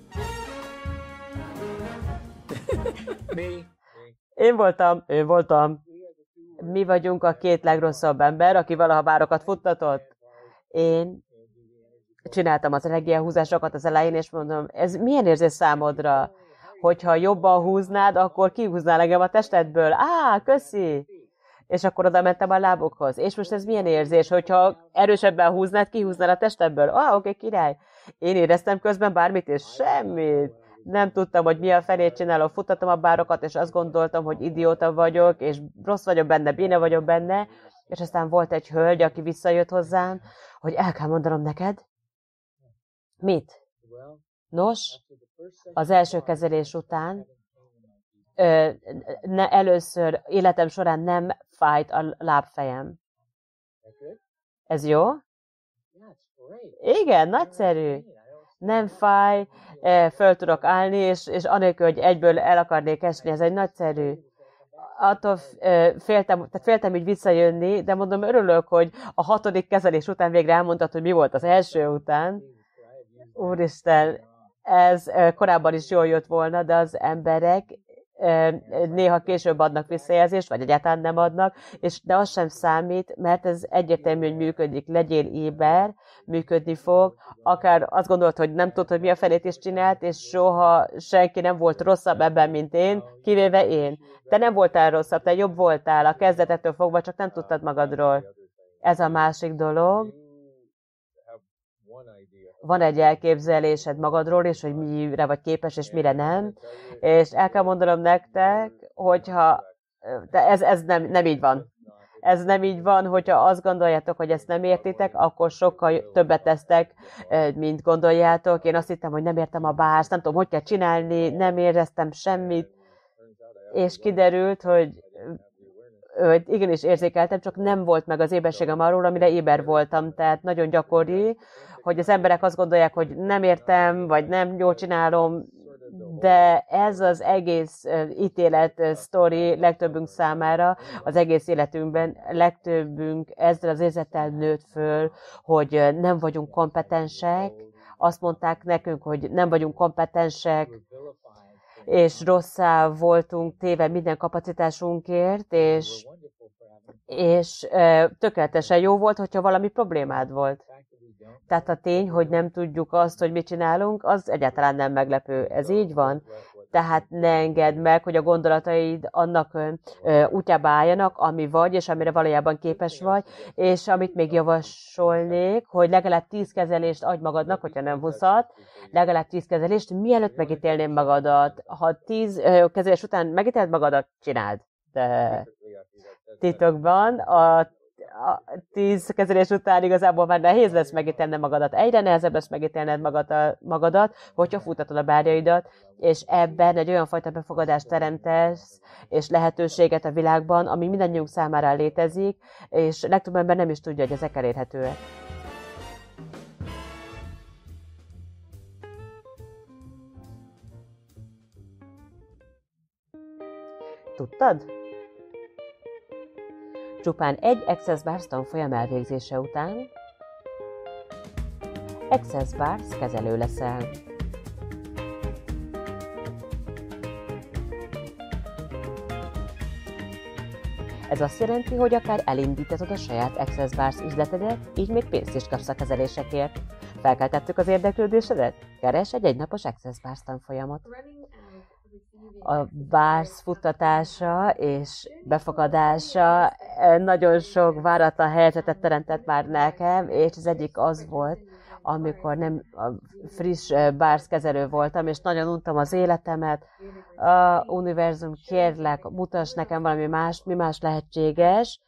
Ő voltam. Mi vagyunk a két legrosszabb ember, aki valaha bárokat futtatott. Én csináltam az energiahúzásokat az elején, és mondom, ez milyen érzés számodra? Hogyha jobban húznád, akkor kihúznál engem a testedből. Köszi! És akkor oda mentem a lábukhoz. És most ez milyen érzés, hogyha erősebben húznád, kihúznál a testedből? Oké, király. Én éreztem közben bármit, és semmit. Nem tudtam, hogy mi a fenét csinálok, futtatom a bárokat, és azt gondoltam, hogy idióta vagyok, és rossz vagyok benne, béna vagyok benne, és aztán volt egy hölgy, aki visszajött hozzám, hogy el kell mondanom neked. Mit? Nos, az első kezelés után először életem során nem fájt a lábfejem. Ez jó? Igen, nagyszerű. Nem fáj, föl tudok állni, és anélkül, hogy egyből el akarnék esni, ez egy nagyszerű. Attól féltem így visszajönni, de mondom, örülök, hogy a 6. kezelés után végre elmondtad, hogy mi volt az első után. Úristen, ez korábban is jól jött volna, de az emberek néha később adnak visszajelzést, vagy egyáltalán nem adnak, de az sem számít, mert ez egyértelmű, hogy működik. Legyél éber, működni fog. Akár azt gondolt, hogy nem tudod, hogy mi a fenét is csinált, és soha senki nem volt rosszabb ebben, mint én, kivéve én. Te nem voltál rosszabb, te jobb voltál a kezdetettől fogva, csak nem tudtad magadról. Ez a másik dolog. Van egy elképzelésed magadról is, hogy mire vagy képes, és mire nem. És el kell mondanom nektek, hogyha... De ez nem így van. Ez nem így van, hogyha azt gondoljátok, hogy ezt nem értitek, akkor sokkal többet tesztek, mint gondoljátok. Én azt hittem, hogy nem értem a bást, nem tudom, hogy kell csinálni, nem éreztem semmit, és kiderült, hogy igenis érzékeltem, csak nem volt meg az éberségem arról, amire éber voltam. Tehát nagyon gyakori, hogy az emberek azt gondolják, hogy nem értem, vagy nem jól csinálom, de ez az egész ítélet sztori legtöbbünk számára, az egész életünkben legtöbbünk ezzel az érzettel nőtt föl, hogy nem vagyunk kompetensek, azt mondták nekünk, hogy nem vagyunk kompetensek, és rosszá voltunk téve minden kapacitásunkért, és tökéletesen jó volt, hogyha valami problémád volt. Tehát a tény, hogy nem tudjuk azt, hogy mit csinálunk, az egyáltalán nem meglepő. Ez így van. Tehát ne engedd meg, hogy a gondolataid annak útjába álljanak, ami vagy, és amire valójában képes vagy, és amit még javasolnék, hogy legalább 10 kezelést adj magadnak, hogyha nem 20-at, legalább 10 kezelést, mielőtt megítélném magadat. Ha 10 kezelés után megítéled magadat, csináld. De titokban a 10 kezelés után igazából már nehéz lesz megítélned magadat. Egyre nehezebb lesz megítélned magadat, hogyha futtatod a bárjaidat, és ebben egy olyan fajta befogadást teremtesz, és lehetőséget a világban, ami mindannyiunk számára létezik, és legtöbb ember nem is tudja, hogy ezek elérhetőek. Tudtad? Csupán egy Access Bars tanfolyam elvégzése után Access Bars kezelő leszel. Ez azt jelenti, hogy akár elindíthatod a saját Access Bars üzletedet, így még pénzt is kapsz a kezelésekért. Felkeltettük az érdeklődésedet? Keres egy egynapos Access Bars tanfolyamot. A Bars futtatása és befogadása nagyon sok váratlan helyzetet teremtett már nekem, és az egyik az volt, amikor nem friss Bars kezelő voltam, és nagyon untam az életemet. Univerzum, kérlek, mutass nekem valami más, mi más lehetséges,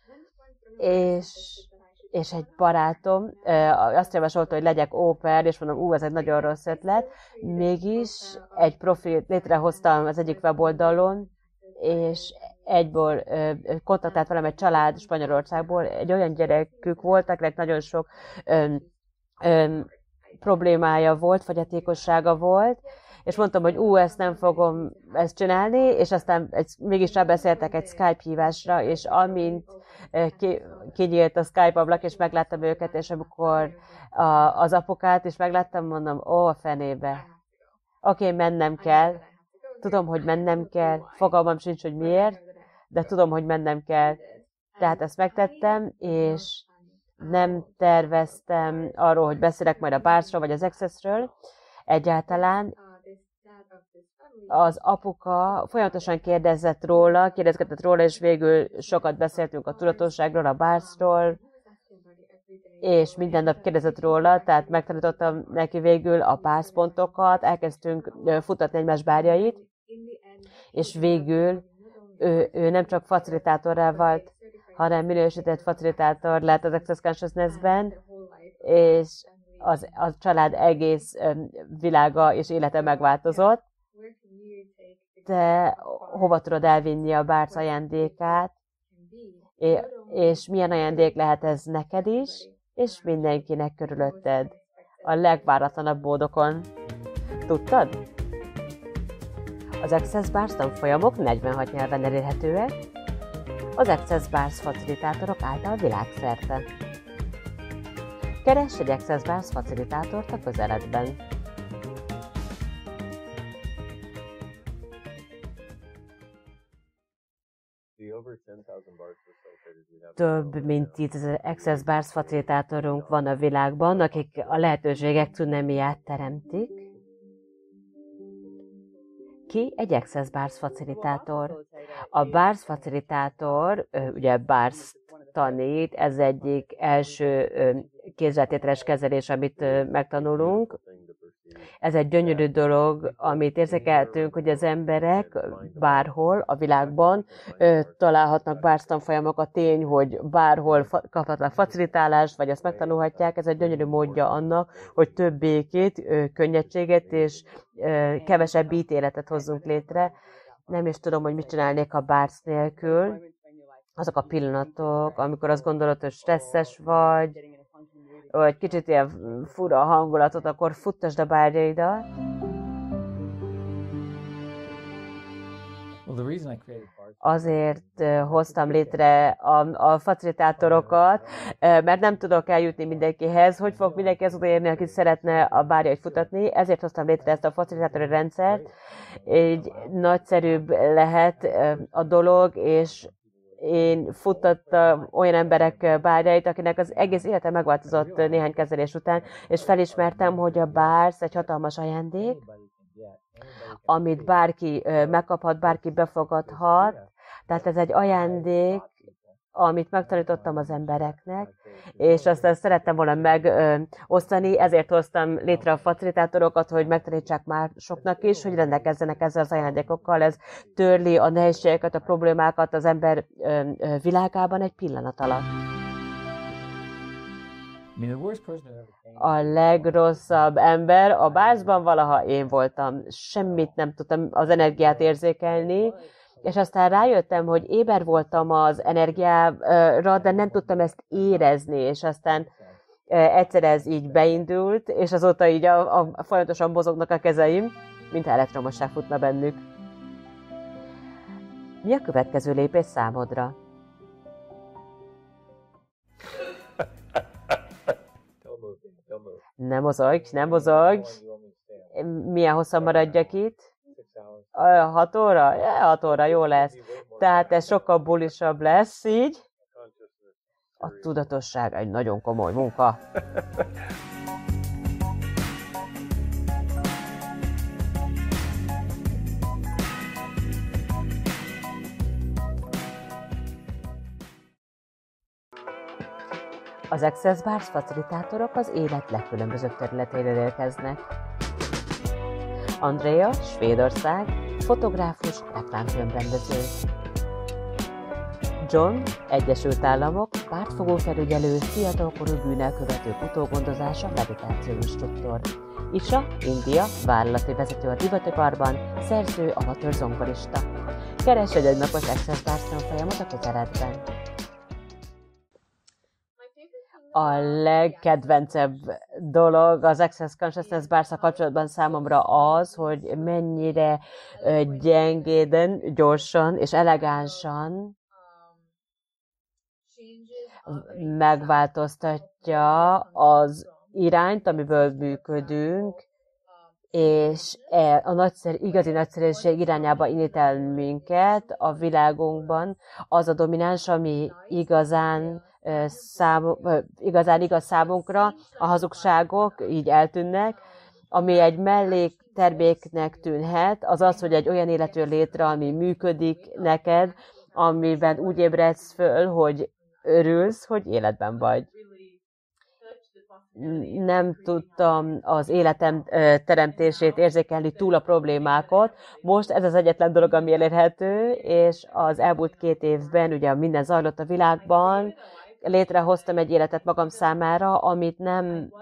és egy barátom azt javasolta, hogy legyek au pair, és mondom, ez egy nagyon rossz ötlet. Mégis egy profilt létrehoztam az egyik weboldalon, és egyből kontaktált velem egy család Spanyolországból. Egy olyan gyerekük volt, akinek nagyon sok problémája volt, fogyatékossága volt, és mondtam, hogy ezt nem fogom ezt csinálni, és aztán mégis rábeszéltek egy Skype hívásra, és amint kinyílt a Skype ablak, és megláttam őket, és amikor az apukát is megláttam, mondom, a fenébe. Oké, mennem kell. Tudom, hogy mennem kell. Fogalmam sincs, hogy miért, de tudom, hogy mennem kell. Tehát ezt megtettem, és nem terveztem arról, hogy beszélek majd a Barsról, vagy az Accessről. Egyáltalán az apuka folyamatosan kérdezgetett róla, és végül sokat beszéltünk a tudatosságról, a Barsról, és minden nap kérdezett róla, tehát megtanítottam neki végül a pászpontokat, elkezdtünk futatni egymás bárjait, és végül ő nem csak facilitátorrá vált, hanem minősített facilitátor lett az Access Consciousness-ben, és a család egész világa és élete megváltozott. Te hova tudod elvinni a Bars ajándékát, és milyen ajándék lehet ez neked is, és mindenkinek körülötted a legváratlanabb módokon. Tudtad? Az Access Bars tanfolyamok 46 nyelven elérhetőek, az Access Bars facilitátorok által világszerte. Keress egy Access Bars facilitátort a közeledben. Több mint 10 000 Access Bars facilitátorunk van a világban, akik a lehetőségek cunamiát teremtik. Ki egy Access Bars facilitátor? A Bars facilitátor, ugye Bars tanít, ez egyik első kézzeltételes kezelés, amit megtanulunk. Ez egy gyönyörű dolog, amit érzékeltünk, hogy az emberek bárhol a világban találhatnak Bars tanfolyamokat, tény, hogy bárhol kaphatnak facilitálást, vagy ezt megtanulhatják. Ez egy gyönyörű módja annak, hogy több békét, könnyedséget és kevesebb ítéletet hozzunk létre. Nem is tudom, hogy mit csinálnék a Bars nélkül. Azok a pillanatok, amikor azt gondolod, hogy stresszes vagy kicsit ilyen fura a hangulatot, akkor futtasd a bárjaidat. Azért hoztam létre a facilitátorokat, mert nem tudok eljutni mindenkihez. Hogy fog mindenkihez odaérni, aki szeretne a bárjait futatni? Ezért hoztam létre ezt a facilitátori rendszert. Így nagyszerűbb lehet a dolog, és én futtattam olyan emberek bárjait, akinek az egész élete megváltozott néhány kezelés után, és felismertem, hogy a Bars egy hatalmas ajándék, amit bárki megkaphat, bárki befogadhat. Tehát ez egy ajándék, amit megtanítottam az embereknek, és aztán szerettem volna megosztani, ezért hoztam létre a facilitátorokat, hogy megtanítsák másoknak is, hogy rendelkezzenek ezzel az ajándékokkal. Ez törli a nehézségeket, a problémákat az ember világában egy pillanat alatt. A legrosszabb ember a Barsban valaha én voltam. Semmit nem tudtam az energiát érzékelni, és aztán rájöttem, hogy éber voltam az energiára, de nem tudtam ezt érezni, és aztán egyszer ez így beindult, és azóta így folyamatosan mozognak a kezeim, mintha elektromosság futna bennük. Mi a következő lépés számodra? Nem mozogj, nem mozogj. Milyen hosszan maradjak itt? 6 óra? 6 óra, jó lesz. Tehát ez sokkal bulisabb lesz így. A tudatosság egy nagyon komoly munka. Az Access Bars facilitátorok az élet legkülönbözőbb területére érkeznek. Andrea, Svédország, fotográfus, reklámfilmrendező. John, Egyesült Államok, pártfogófelügyelő, fiatalkorú bűnelkövetők utógondozása, meditáció instruktor. Isha, India, vállalati vezető a divatiparban, szerző, amatőr zongorista. Keres egy egynapos Access Bars tanfolyamot a közeledben. A legkedvencebb dolog az Access Consciousness Bars-szal kapcsolatban számomra az, hogy mennyire gyengéden, gyorsan és elegánsan megváltoztatja az irányt, amiből működünk, és igazi nagyszerűség irányába indít el minket a világunkban. Az a domináns, ami igazán igaz számunkra, a hazugságok így eltűnnek, ami egy mellékterméknek tűnhet, az az, hogy egy olyan élet jön létre, ami működik neked, amiben úgy ébredsz föl, hogy örülsz, hogy életben vagy. Nem tudtam az életem teremtését érzékelni túl a problémákat. Most ez az egyetlen dolog, ami elérhető, és az elmúlt 2 évben ugye minden zajlott a világban, létrehoztam egy életet magam számára, amit nem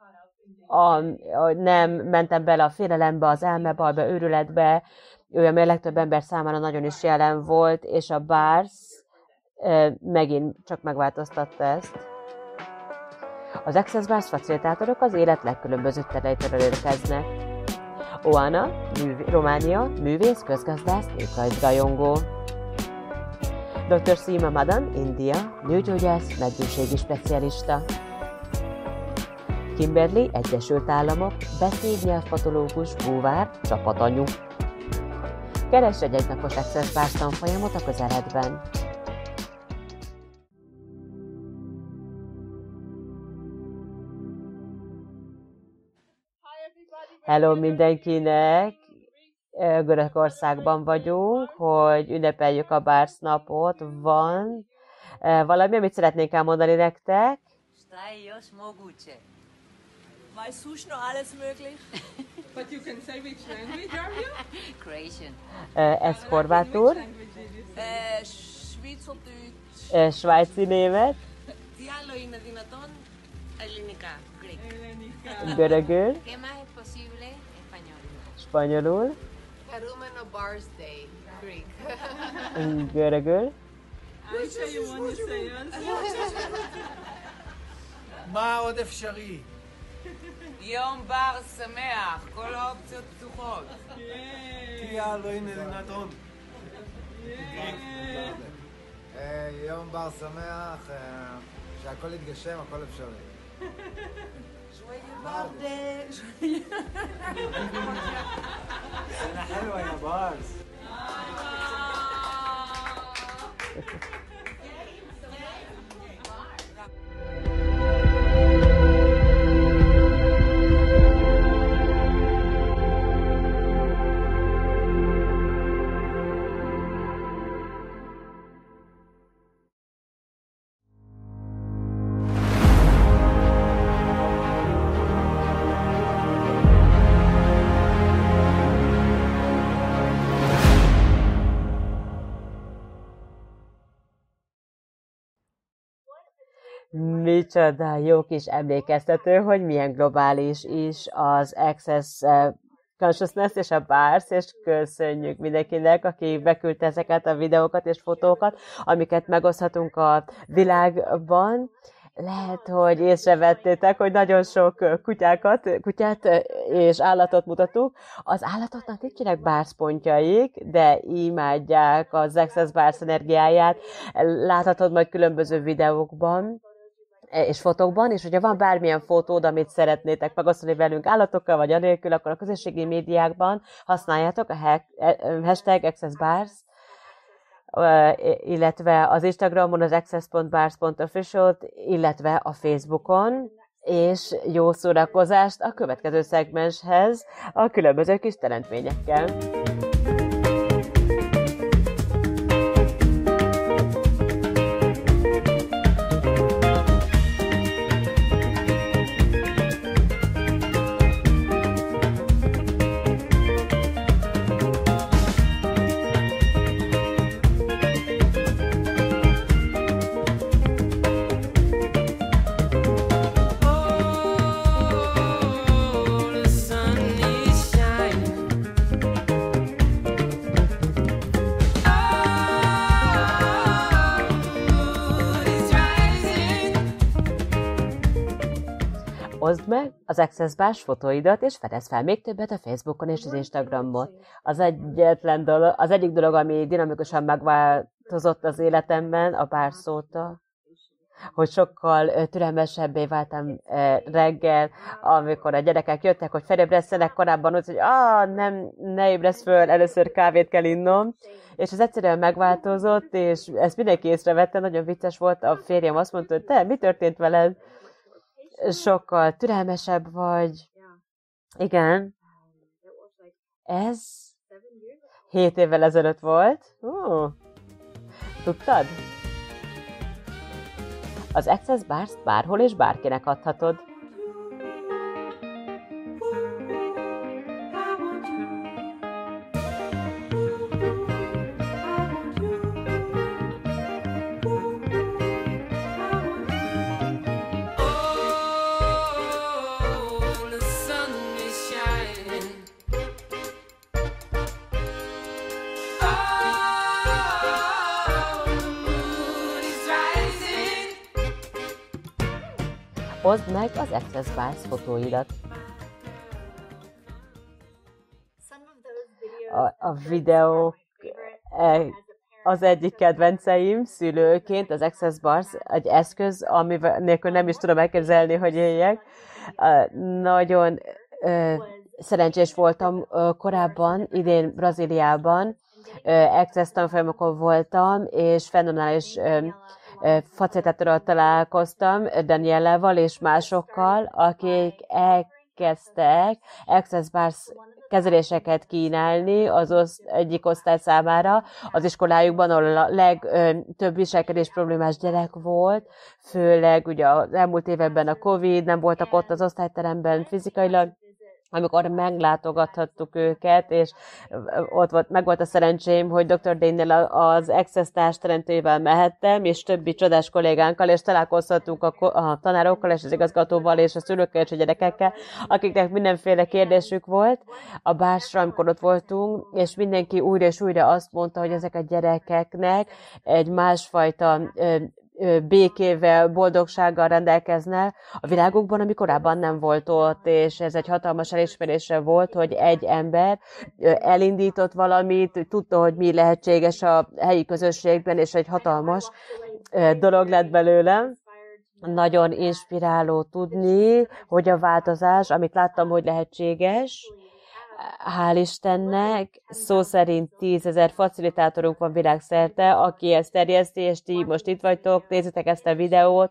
mentem bele a félelembe, az elmebalba, őrületbe, ő, ami a legtöbb ember számára nagyon is jelen volt, és a Bars megint csak megváltoztatta ezt. Az Access Bars facilitátorok az élet legkülönbözőbb területéről érkeznek. Oana, Románia, művész, közgazdász, nőklajzrajongó. Dr. Seema Madan, India, nőgyógyász, meddőségi specialista. Kimberly, Egyesült Államok, beszédnyelvpatológus, búvár, csapatanyu. Keres egy egynapos Access Bars tanfolyamot a közeledben. Hello mindenkinek! Görögországban vagyunk, hogy ünnepeljük a Bars napot. Van valami, amit szeretnénk elmondani nektek? Weil sonst noch alles möglich. But you can say which language are you? Croatian. Ez horvátul. Schweizerdeutsch. Svájci német. Τι άλλο είναι δυνατόν? Ελληνικά. Greek. Görögül. ¿Qué más es posible? Español. Spanyolul. Harumeno Bars Day, Greek. Görögül. Which you want to say? מה עוד אפשרי? יום בר שמח, כל האופציות פתוחות. תהיה אלוהים נדינתון. יום בר שמח, שהכל יתגשם, הכל אפשרי. سنة حلوة يا بارس. Micsoda jó kis emlékeztető, hogy milyen globális is az Access Consciousness és a Bars, és köszönjük mindenkinek, aki beküldte ezeket a videókat és fotókat, amiket megoszthatunk a világban. Lehet, hogy észrevettétek, hogy nagyon sok kutyát és állatot mutatunk. Az állatoknak nincsenek bárszpontjaik, de imádják az Access Bars energiáját. Láthatod majd különböző videókban és fotókban, és hogyha van bármilyen fotód, amit szeretnétek megosztani velünk állatokkal, vagy anélkül, akkor a közösségi médiákban használjátok a hashtag Access Bars, illetve az Instagramon az access.bars.official, illetve a Facebookon, és jó szórakozást a következő szegmenshez a különböző kis teremtményekkel. Oszd meg az Access Bars fotóidat, és fedezd fel még többet a Facebookon és az Instagramon. Az egyik dolog, ami dinamikusan megváltozott az életemben a Bars óta, hogy sokkal türelmesebbé váltam reggel, amikor a gyerekek jöttek, hogy felébresztenek, korábban úgy, hogy nem, ne ébresz föl, először kávét kell innom, és ez egyszerűen megváltozott, és ezt mindenki észrevette, nagyon vicces volt, a férjem azt mondta, hogy te, mi történt veled? Sokkal türelmesebb vagy. Igen. Ez 7 évvel ezelőtt volt. Tudtad? Az Access Bars-t bárhol és bárkinek adhatod. Oszd meg az Access Bars fotóidat. A videók az egyik kedvenceim szülőként, az Access Bars egy eszköz, ami nélkül nem is tudom elképzelni, hogy éljek. Nagyon szerencsés voltam korábban, idén Brazíliában, Access tanfolyamokon voltam, és fenomenális facilitátorral találkoztam, Daniellával és másokkal, akik elkezdtek Access Bars kezeléseket kínálni az egyik osztály számára az iskolájukban, ahol a legtöbb viselkedés problémás gyerek volt, főleg ugye az elmúlt években a Covid, nem voltak ott az osztályteremben fizikailag, amikor meglátogathattuk őket, és meg volt a szerencsém, hogy Dr. Dane-nel az Access társteremtőjével mehettem, és többi csodás kollégánkkal, és találkozhattunk a tanárokkal, és az igazgatóval, és a szülőkkel, és a gyerekekkel, akiknek mindenféle kérdésük volt a Barsra, amikor ott voltunk, és mindenki újra és újra azt mondta, hogy ezek a gyerekeknek egy másfajta békével, boldogsággal rendelkezne a világukban, ami korábban nem volt ott, és ez egy hatalmas elismerése volt, hogy egy ember elindított valamit, tudta, hogy mi lehetséges a helyi közösségben, és egy hatalmas dolog lett belőle. Nagyon inspiráló tudni, hogy a változás, amit láttam, hogy lehetséges, hál' Istennek, szó szerint 10 000 facilitátorunk van világszerte, aki ezt terjeszti, és ti most itt vagytok, nézzétek ezt a videót,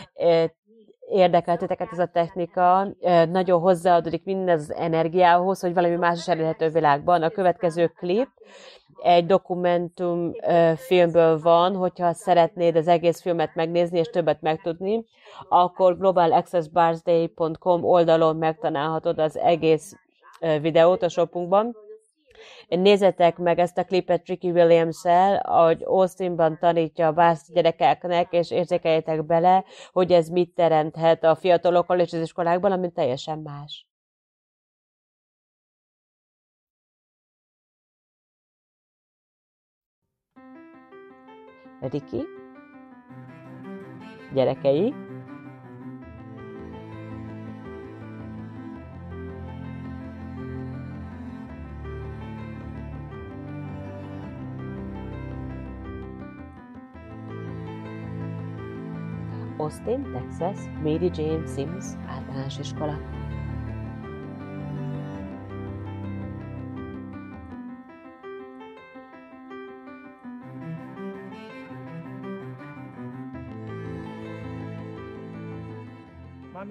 érdekel titeket ez a technika, nagyon hozzáadódik mindez az energiához, hogy valami más is elérhető világban. A következő klip egy dokumentum filmből van, hogyha szeretnéd az egész filmet megnézni és többet megtudni, akkor globalaccessbarsday.com oldalon megtalálhatod az egész videót a shopunkban. Nézzetek meg ezt a klipet Tricky Williams-el, ahogy Austinban tanítja a Bars gyerekeknek, és érzékeljétek bele, hogy ez mit teremthet a fiatalokkal és az iskolákban, ami teljesen más. Riki, gyerekei, Austin, Texas, Mary Jane Sims általános iskola.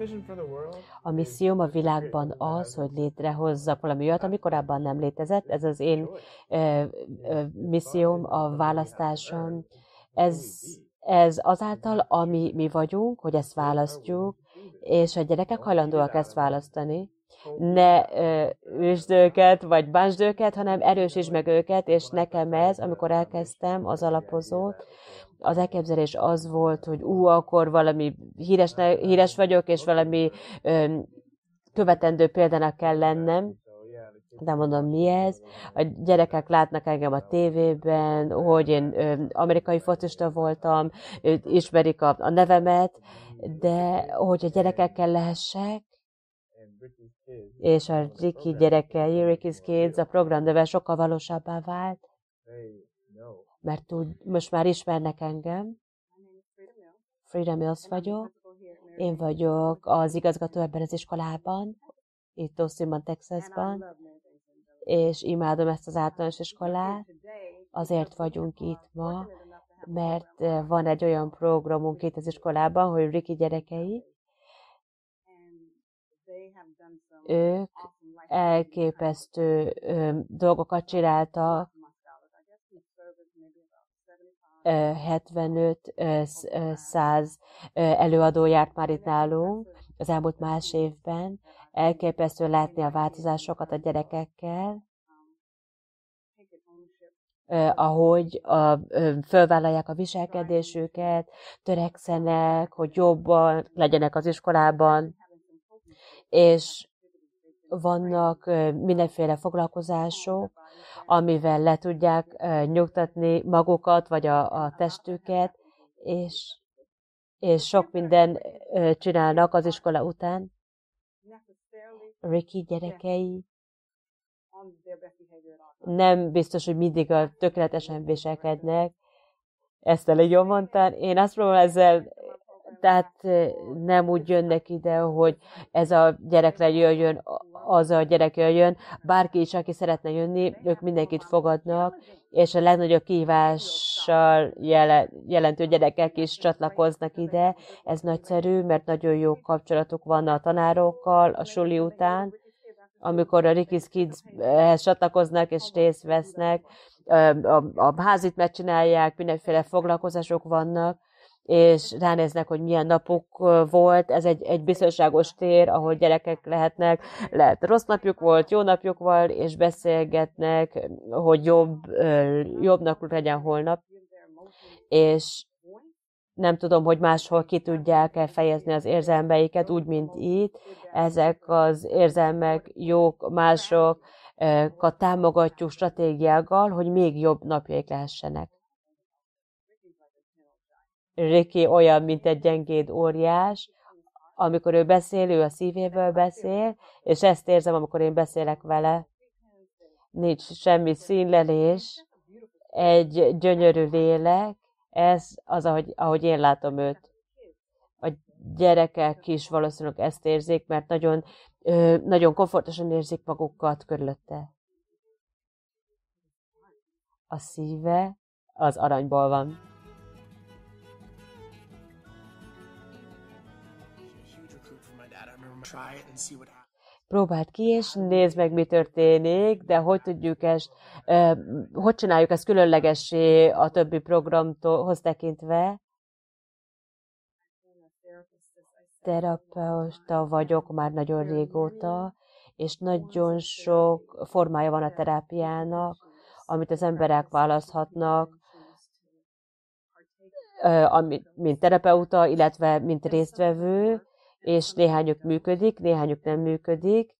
A misszióm a világban az, hogy létrehozzak valami olyat, ami korábban nem létezett. Ez az én misszióm, a választásom. Ez azáltal, ami mi vagyunk, hogy ezt választjuk, és a gyerekek hajlandóak ezt választani. Ne üsd őket, vagy bántsd őket, hanem erősítsd meg őket, és nekem ez, amikor elkezdtem az alapozót, az elképzelés az volt, hogy akkor valami híres vagyok, és valami követendő példának kell lennem. De mondom, mi ez? A gyerekek látnak engem a tévében, hogy én amerikai focista voltam, ismerik a nevemet, de hogy a gyerekekkel lehessek, és a Ricky gyerekei, Ricky's Kids, a program neve sokkal valósabbá vált, mert most már ismernek engem. Frida Mills vagyok. Én vagyok az igazgató ebben az iskolában, itt Austinban, Texasban, és imádom ezt az általános iskolát. Azért vagyunk itt ma, mert van egy olyan programunk itt az iskolában, hogy Ricky gyerekei, ők elképesztő dolgokat csináltak, 75-100 előadó járt már itt nálunk az elmúlt más évben. Elképesztő látni a változásokat a gyerekekkel, ahogy fölvállalják a viselkedésüket, törekszenek, hogy jobban legyenek az iskolában, és vannak mindenféle foglalkozások, amivel le tudják nyugtatni magukat, vagy a testüket, és sok minden csinálnak az iskola után. Ricky gyerekei nem biztos, hogy mindig tökéletesen viselkednek. Ezt elég jól mondtál. Én azt próbálom ezzel, tehát nem úgy jönnek ide, hogy ez a gyerekre jöjjön, az a gyerek jöjjön. Bárki is, aki szeretne jönni, ők mindenkit fogadnak, és a legnagyobb kihívással jelentő gyerekek is csatlakoznak ide. Ez nagyszerű, mert nagyon jó kapcsolatuk van a tanárokkal a suli után, amikor a Ricky's Kids-hez csatlakoznak és részt vesznek, a házit megcsinálják, mindenféle foglalkozások vannak, és ránéznek, hogy milyen napuk volt. Ez egy biztonságos tér, ahol gyerekek lehetnek. Lehet rossz napjuk volt, jó napjuk volt, és beszélgetnek, hogy jobb napjuk legyen holnap. És nem tudom, hogy máshol ki tudják fejezni az érzelmeiket, úgy, mint itt. Ezek az érzelmek jók, másokat támogatjuk stratégiákkal, hogy még jobb napjaik lehessenek. Ricky olyan, mint egy gyengéd óriás. Amikor ő beszél, ő a szívéből beszél, és ezt érzem, amikor én beszélek vele. Nincs semmi színlelés, egy gyönyörű lélek, ez az, ahogy én látom őt. A gyerekek is valószínűleg ezt érzik, mert nagyon komfortosan érzik magukat körülötte. A szíve az aranyból van. Próbáld ki, és nézd meg, mi történik, de hogy tudjuk ezt, hogy csináljuk ezt különlegessé a többi programhoz tekintve? Terapeuta vagyok már nagyon régóta, és nagyon sok formája van a terápiának, amit az emberek választhatnak, mint terapeuta, illetve mint résztvevő, és néhányuk működik, néhányuk nem működik.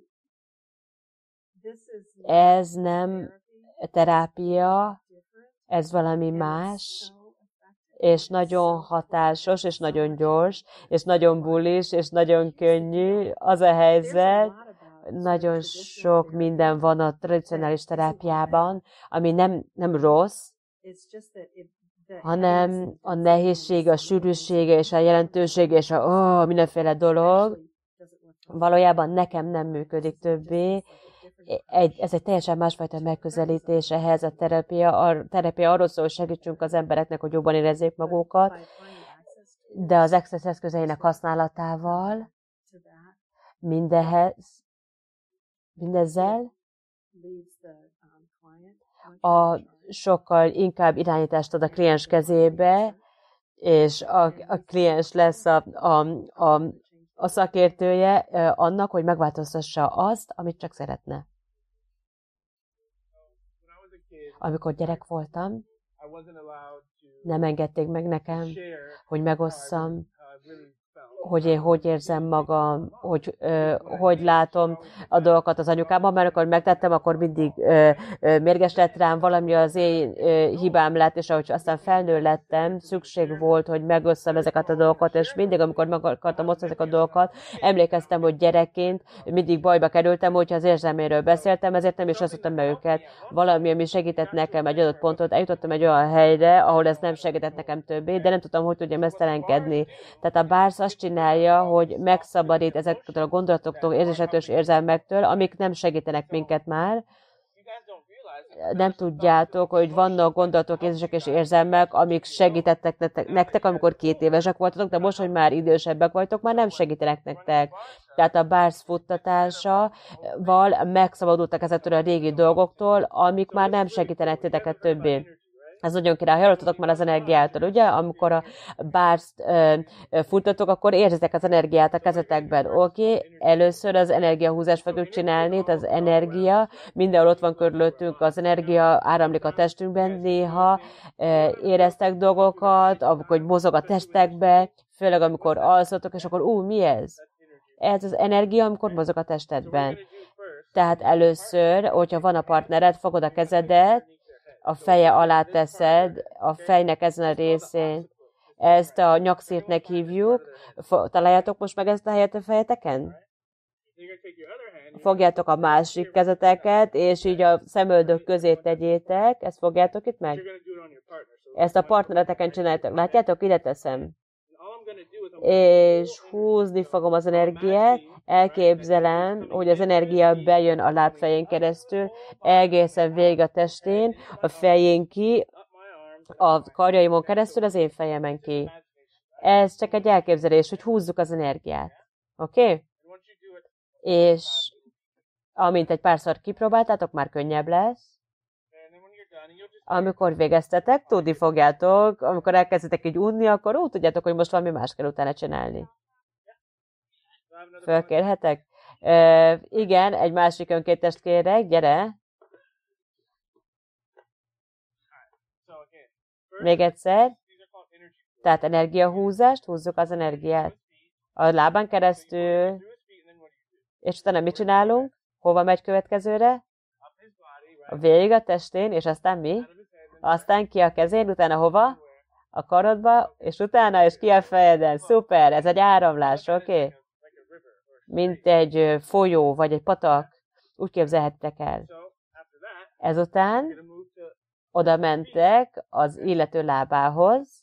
Ez nem terápia, ez valami más, és nagyon hatásos, és nagyon gyors, és nagyon bulis, és nagyon könnyű. Az a helyzet, nagyon sok minden van a tradicionális terápiában, ami nem rossz, hanem a nehézség, a sűrűsége és a jelentőség és mindenféle dolog valójában nekem nem működik többé. Ez egy teljesen másfajta megközelítés ehhez a terápia. A terápia arról szól, hogy segítsünk az embereknek, hogy jobban érezzék magukat, de az Access eszközeinek használatával Mindezzel sokkal inkább irányítást ad a kliens kezébe, és a kliens lesz a szakértője annak, hogy megváltoztassa azt, amit csak szeretne. Amikor gyerek voltam, nem engedték meg nekem, hogy megosszam, hogy én hogy érzem magam, hogy látom a dolgokat az anyukában, mert amikor megtettem, akkor mindig mérges lett rám, valami az én hibám lett, és ahogy aztán felnő lettem, szükség volt, hogy megosszam ezeket a dolgokat, és mindig, amikor meg akartam osztani ezeket a dolgokat, emlékeztem, hogy gyerekként mindig bajba kerültem, hogyha az érzelméről beszéltem, ezért nem is osztottam meg őket. Valami, ami segített nekem egy adott pontot, eljutottam egy olyan helyre, ahol ez nem segített nekem többé, de nem tudtam, hogy tudjam ezt elengedni. Tehát a bársz azt csinálja, hogy megszabadít ezeket a gondolatoktól, érzésektől és érzelmektől, amik nem segítenek minket már. Nem tudjátok, hogy vannak gondolatok, érzések és érzelmek, amik segítettek nektek, amikor 2 évesek voltatok, de most, hogy már idősebbek vagytok, már nem segítenek nektek. Tehát a bársz futtatásával megszabadultak ezektől a régi dolgoktól, amik már nem segítenek titeket többé. Ez nagyon király, hallottatok már az energiától, ugye? Amikor a bárszt futtatok, akkor érzitek az energiát a kezetekben. Oké? Először az energiahúzást fogjuk csinálni, az energia, mindenhol ott van körülöttünk, az energia áramlik a testünkben, néha éreztek dolgokat, amikor mozog a testekbe, főleg amikor alszotok, és akkor mi ez? Ez az energia, amikor mozog a testedben. Tehát először, hogyha van a partnered, fogod a kezedet, a feje alá teszed, a fejnek ezen a részén. Ezt a nyakszírtnek hívjuk. Találjátok most meg ezt a helyet a fejeteken? Fogjátok a másik kezeteket, és így a szemöldök közé tegyétek. Ezt fogjátok itt meg? Ezt a partnereteken csináljátok. Látjátok? Ide teszem. És húzni fogom az energiát. Elképzelem, hogy az energia bejön a lábfején keresztül, egészen végig a testén, a fején ki, a karjaimon keresztül, az én fejemen ki. Ez csak egy elképzelés, hogy húzzuk az energiát. Oké? És amint egy párszor kipróbáltátok, már könnyebb lesz. Amikor végeztetek, tudni fogjátok, amikor elkezdetek így unni, akkor tudjátok, hogy most valami más kell utána csinálni. Fölkérhetek? Igen, egy másik önkéntest kérek, gyere. Még egyszer. Tehát energiahúzást, húzzuk az energiát. A lábán keresztül. És utána mit csinálunk? Hova megy következőre? Végig a testén, és aztán mi? Aztán ki a kezén, utána hova? A karodba, és utána, és ki a fejeden. Szuper, ez egy áramlás, oké? Mint egy folyó, vagy egy patak. Úgy képzelhettek el. Ezután oda mentek az illető lábához,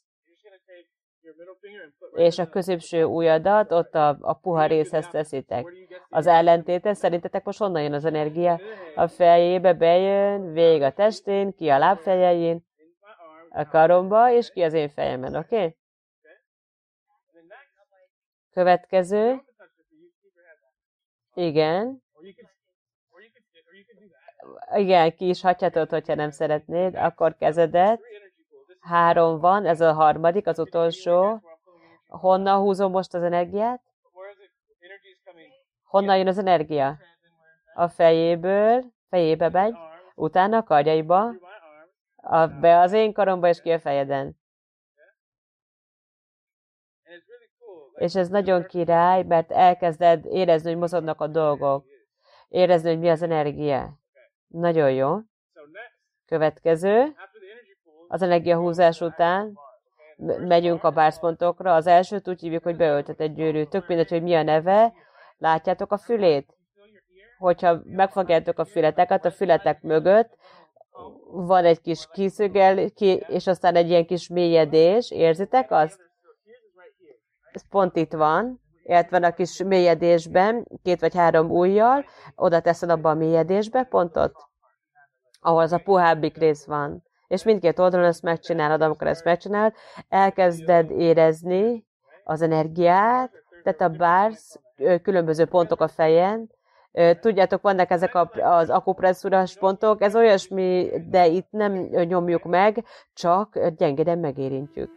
és a középső ujjadat ott a puha részhez teszitek. Az ellentéte, szerintetek most honnan jön az energia? A fejébe bejön, végig a testén, ki a lábfejein, a karomba, és ki az én fejemen, oké? Következő. Igen. Igen, ki is hagyhatod, hogyha nem szeretnéd. Akkor kezedet. 3 van, ez a harmadik, az utolsó. Honnan húzom most az energiát? Honnan jön az energia? A fejéből, fejébe megy, utána a karjaiba, be az én karomba, és ki a fejeden. És ez nagyon király, mert elkezded érezni, hogy mozognak a dolgok. Érezni, hogy mi az energia. Nagyon jó. Következő. Az energiahúzás után megyünk a bárszpontokra. Az elsőt úgy hívjuk, hogy beöltetett gyűrű. Tök mindegy, hogy mi a neve. Látjátok a fülét? Hogyha megfogjátok a fületeket, a fületek mögött van egy kis kiszögel, és aztán egy ilyen kis mélyedés. Érzitek azt? Ez pont itt van. Illetve a kis mélyedésben, 2 vagy 3 ujjal, oda teszed abba a mélyedésbe, pont ott, ahol az a puhábbik rész van. És mindkét oldalon ezt megcsinálod, amikor ezt megcsinálod, elkezded érezni az energiát, tehát a bársz különböző pontok a fejen. Tudjátok, vannak ezek az akupresszúrás pontok, ez olyasmi, de itt nem nyomjuk meg, csak gyengéden megérintjük.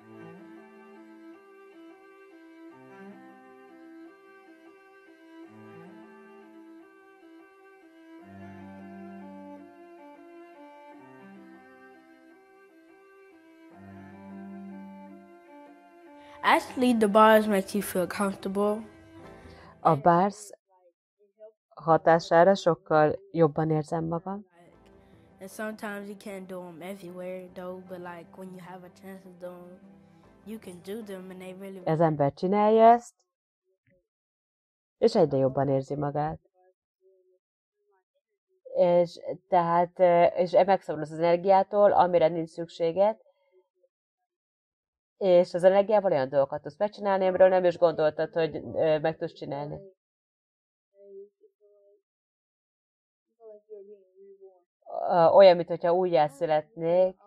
Actually, the bars makes you feel comfortable. A bars hatására sokkal jobban érzem magam. And sometimes you can't do them everywhere though, but like when you have a chance to do them, you can do them and they really... Az ember csinálja ezt, és egyre jobban érzi magát. És tehát, és megszabadulsz az energiától, amire nincs szükséged, és az energiával olyan dolgokat tudsz megcsinálni, amiről nem is gondoltad, hogy meg tudsz csinálni. Olyan, mintha újjászületnék.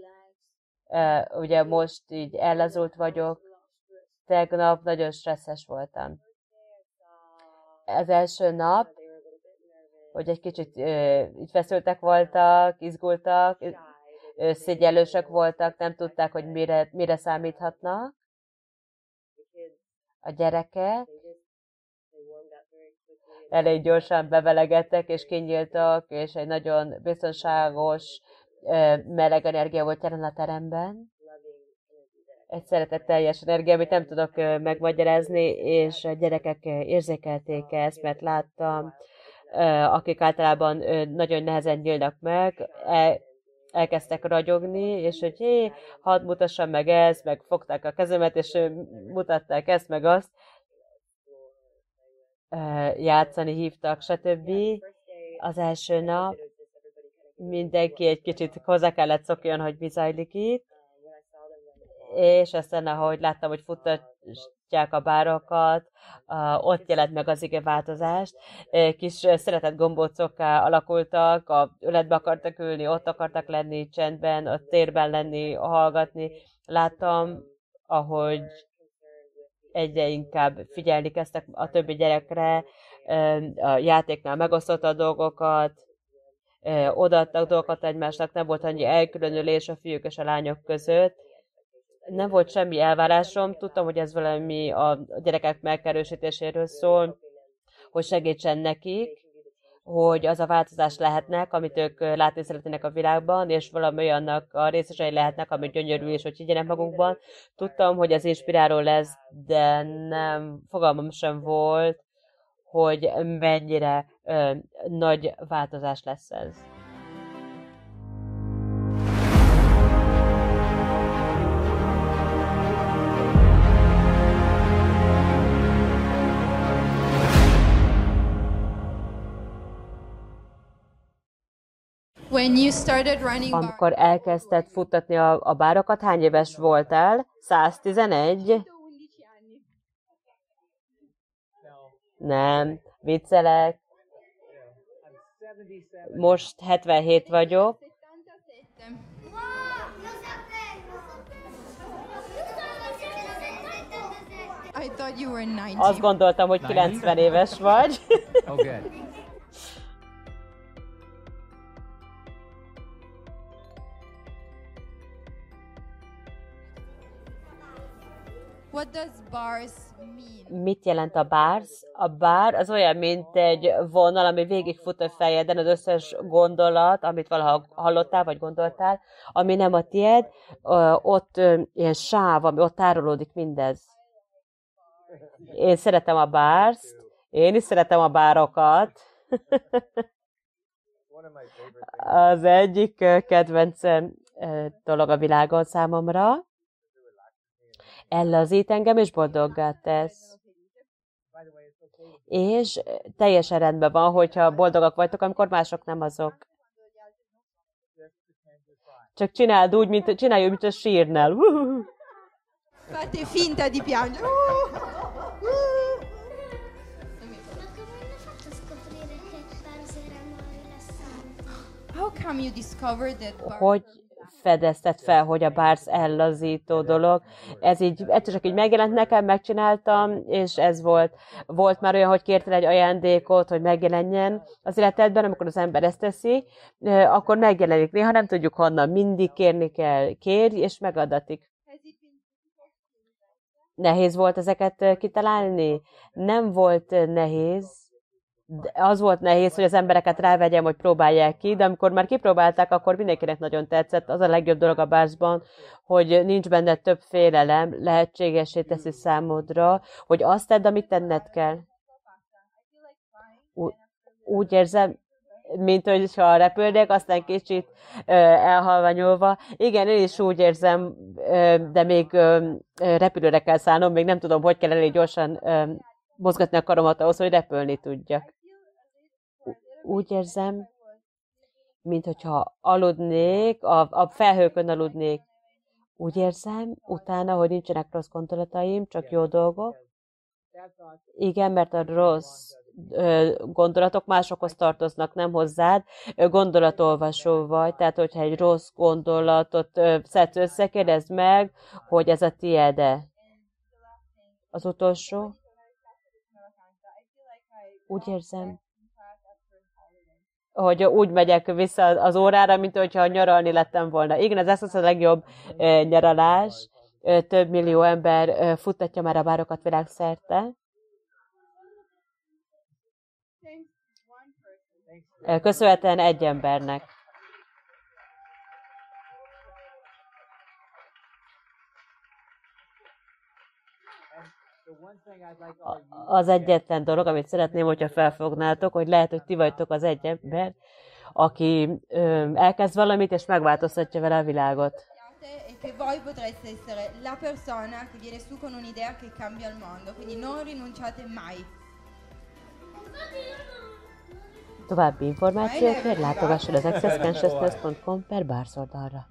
Ugye most így ellazult vagyok. Tegnap nagyon stresszes voltam. Az első nap, hogy egy kicsit így feszültek voltak, izgultak, szégyellősek voltak, nem tudták, hogy mire számíthatnak. A gyerekek elég gyorsan bevelegedtek és kinyíltak, és egy nagyon biztonságos, meleg energia volt jelen a teremben. Egy szeretetteljes energia, amit nem tudok megmagyarázni, és a gyerekek érzékelték ezt, mert láttam, akik általában nagyon nehezen nyílnak meg, elkezdtek ragyogni, és hogy hé, hadd mutassam meg ezt, meg fogták a kezemet, és mutatták ezt, meg azt. Játszani hívtak, stb. Az első nap mindenki egy kicsit hozzá kellett szokjon, hogy mi zajlik itt. És aztán, ahogy láttam, hogy futtatják a bárokat, ott jelent meg az igeváltozást. Kis szeretett gombócokká alakultak, a öletbe akartak ülni, ott akartak lenni csendben, a térben lenni, hallgatni. Láttam, ahogy egyre inkább figyelni kezdtek a többi gyerekre, a játéknál megosztotta a dolgokat, odaadtak dolgokat egymásnak, nem volt annyi elkülönülés a fiúk és a lányok között. Nem volt semmi elvárásom, tudtam, hogy ez valami a gyerekek megerősítéséről szól, hogy segítsen nekik, hogy az a változás lehetnek, amit ők látni szeretnének a világban, és valami olyannak a részesei lehetnek, ami gyönyörű, és hogy higgyenek magunkban. Tudtam, hogy ez inspiráló lesz, de nem, fogalmam sem volt, hogy mennyire nagy változás lesz ez. When you started running Amikor elkezdted futtatni a bárokat, hány éves voltál? 111? Nem, viccelek. Most 77 vagyok. I thought you were 90. Azt gondoltam, hogy 90 éves vagy. Okay. What does bars mean? Mit jelent a bars? A bár az olyan, mint egy vonal, ami végigfut a fejeden, az összes gondolat, amit valaha hallottál, vagy gondoltál, ami nem a tied, ott ilyen sáv, ami ott tárolódik mindez. Én szeretem a bárst, én is szeretem a bárokat. Az egyik kedvenc dolog a világon számomra. Ellazít engem, és boldoggá tesz. És teljesen rendben van, hogyha boldogak vagytok, amikor mások nem azok. Csak csináld úgy, csinálj úgy, mint a sírnál. Fate finta di piangere. How come you discovered that bars? Hogy fedezted fel, hogy a bársz ellazító dolog. Ez így, egyszer csak így megjelent nekem, megcsináltam, és ez volt. Volt már olyan, hogy kértél egy ajándékot, hogy megjelenjen az életedben, amikor az ember ezt teszi, akkor megjelenik. Néha nem tudjuk honnan, mindig kérni kell. Kérj, és megadatik. Nehéz volt ezeket kitalálni? Nem volt nehéz. Az volt nehéz, hogy az embereket rávegyem, hogy próbálják ki, de amikor már kipróbálták, akkor mindenkinek nagyon tetszett. Az a legjobb dolog a bárszban, hogy nincs benne több félelem, lehetségessé teszi számodra, hogy azt tedd, amit tenned kell. Úgy érzem, mint hogyha repülnék, aztán kicsit elhalványulva. Igen, én is úgy érzem, de még repülőre kell szállnom, még nem tudom, hogy kell elég gyorsan mozgatni a karomat ahhoz, hogy repülni tudjak. Úgy érzem, mint hogyha aludnék, a felhőkön aludnék. Úgy érzem, utána, hogy nincsenek rossz gondolataim, csak jó dolgok. Igen, mert a rossz gondolatok másokhoz tartoznak, nem hozzád. Gondolatolvasó vagy, tehát hogyha egy rossz gondolatot szedsz össze, kérdezd meg, hogy ez a tiéd-e. Az utolsó. Úgy érzem, hogy úgy megyek vissza az órára, mint hogyha nyaralni lettem volna. Igen, ez az a legjobb nyaralás. Több millió ember futtatja már a bárokat világszerte. Köszönhetően egy embernek. Az egyetlen dolog, amit szeretném, hogyha felfognátok, hogy lehet, hogy ti vagytok az egy ember, aki elkezd valamit, és megváltoztatja vele a világot. Che voi potreste essere la persona che viene su con un'idea che cambia il mondo, quindi non rinunciate mai. További információkért látogasson az accessconsciousness.com/bars oldalra.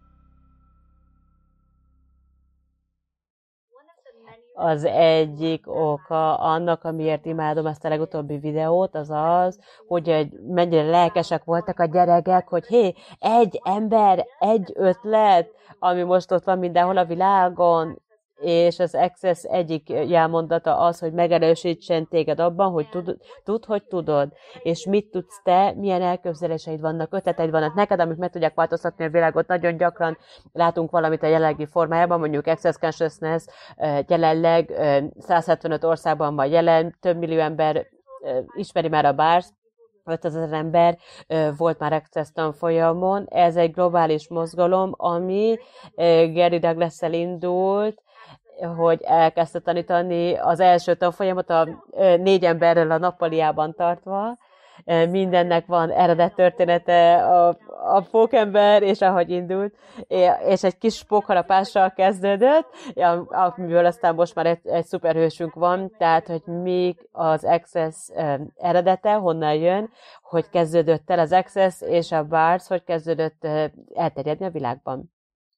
Az egyik oka annak, amiért imádom ezt a legutóbbi videót, az az, hogy mennyire lelkesek voltak a gyerekek, hogy hé, egy ember, egy ötlet, ami most ott van mindenhol a világon, és az Access egyik jelmondata az, hogy megerősítsen téged abban, hogy tudd, hogy tudod, és mit tudsz te, milyen elképzeléseid vannak, ötleteid vannak neked, amik meg tudják változtatni a világot. Nagyon gyakran látunk valamit a jelenlegi formájában, mondjuk Access Consciousness jelenleg 175 országban van jelen, több millió ember ismeri már a bars, 5000 ember volt már Access tanfolyamon. Ez egy globális mozgalom, ami Gary Douglas-szel indult, hogy elkezdte tanítani az első tanfolyamot a 4 emberrel a nappaliában tartva. Mindennek van eredet története, a pókember, és ahogy indult, és egy kis pókharapással kezdődött, amiből aztán most már egy szuperhősünk van, tehát, hogy még az Access eredete, honnan jön, hogy kezdődött el az Access, és a bars, hogy kezdődött elterjedni a világban.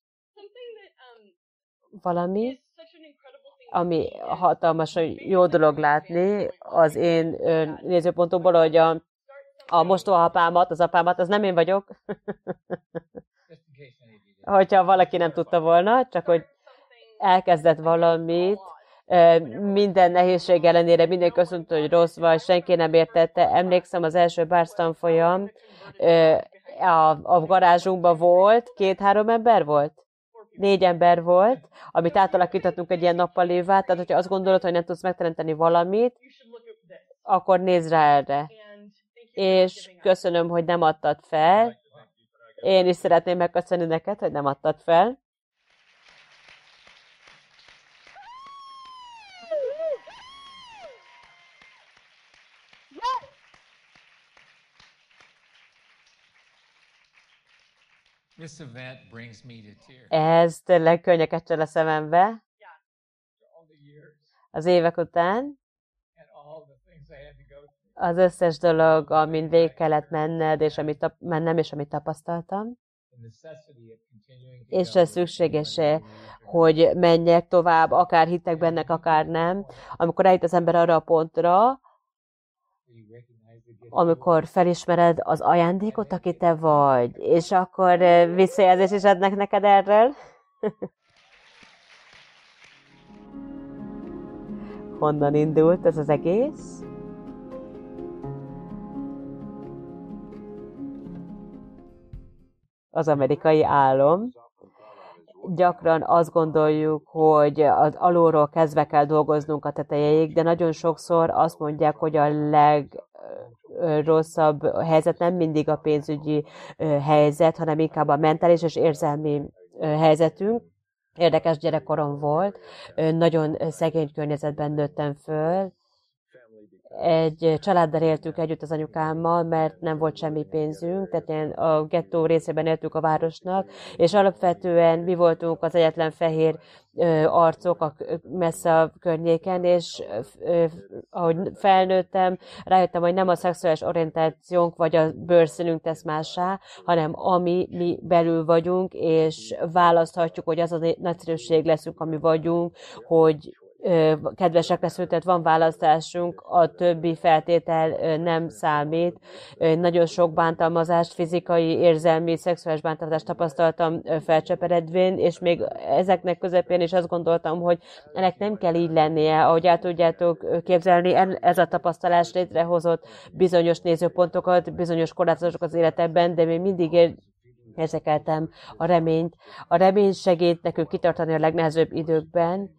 Valami, ami hatalmas jó dolog látni az én nézőpontomból, hogy a mostóapámat, az apámat, az nem én vagyok, hogyha valaki nem tudta volna, csak hogy elkezdett valamit, minden nehézség ellenére mindenki azt mondta, hogy rossz vagy, senki nem értette. Emlékszem, az első bars tanfolyam a garázsunkban volt, 2-3 ember volt? 4 ember volt, amit átalakítottunk egy ilyen nappalivá, tehát hogyha azt gondolod, hogy nem tudsz megteremteni valamit, akkor nézz rá erre. És köszönöm, hogy nem adtad fel. Én is szeretném megköszönni neked, hogy nem adtad fel. Ez tényleg könnyeket csel a szemembe. Az évek után. Az összes dolog, amin végig kellett menned, és mennem, és amit tapasztaltam. És ez szükséges, hogy menjek tovább, akár hittek bennek, akár nem. Amikor eljut az ember arra a pontra, amikor felismered az ajándékot, aki te vagy, és akkor visszajelzés is adnak neked erről. Honnan indult ez az egész? Az amerikai álom. Gyakran azt gondoljuk, hogy az alulról kezdve kell dolgoznunk a tetejéig, de nagyon sokszor azt mondják, hogy a legrosszabb helyzet nem mindig a pénzügyi helyzet, hanem inkább a mentális és érzelmi helyzetünk. Érdekes gyerekkorom volt, nagyon szegény környezetben nőttem föl. Egy családdal éltünk együtt az anyukámmal, mert nem volt semmi pénzünk, tehát a gettó részében éltünk a városnak, és alapvetően mi voltunk az egyetlen fehér arcok messze a környéken, és ahogy felnőttem, rájöttem, hogy nem a szexuális orientációnk vagy a bőrszínünk tesz mássá, hanem ami mi belül vagyunk, és választhatjuk, hogy az a nagyszerűség leszünk, ami vagyunk, hogy kedvesek leszünk, tehát van választásunk, a többi feltétel nem számít. Nagyon sok bántalmazást, fizikai, érzelmi, szexuális bántalmazást tapasztaltam felcseperedvén, és még ezeknek közepén is azt gondoltam, hogy ennek nem kell így lennie, ahogy el tudjátok képzelni, ez a tapasztalás létrehozott bizonyos nézőpontokat, bizonyos korlátozásokat az életemben, de még mindig érzékeltem a reményt. A remény segít nekünk kitartani a legnehezőbb időkben,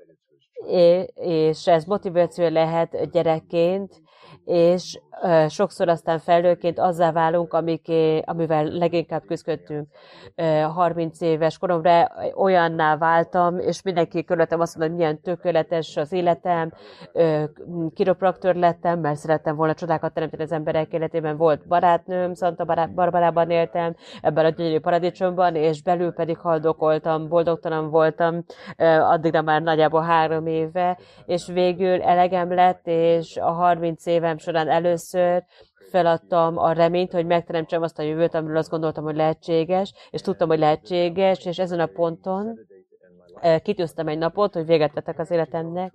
és ez motiváció lehet gyerekként, és sokszor aztán felnőttként azzá válunk, amivel leginkább küzdöttünk. 30 éves koromra olyanná váltam, és mindenki körülöttem azt mondta, hogy milyen tökéletes az életem, kiropraktor lettem, mert szerettem volna csodákat teremteni az emberek életében. Volt barátnőm, Santa Barbarában éltem, ebben a gyönyörű paradicsomban, és belül pedig haldokoltam, boldogtalan voltam, addigra már nagyjából 3 éve, és végül elegem lett, és a 30 évem során először feladtam a reményt, hogy megteremtsem azt a jövőt, amiről azt gondoltam, hogy lehetséges, és tudtam, hogy lehetséges, és ezen a ponton kitűztem egy napot, hogy véget vettek az életemnek.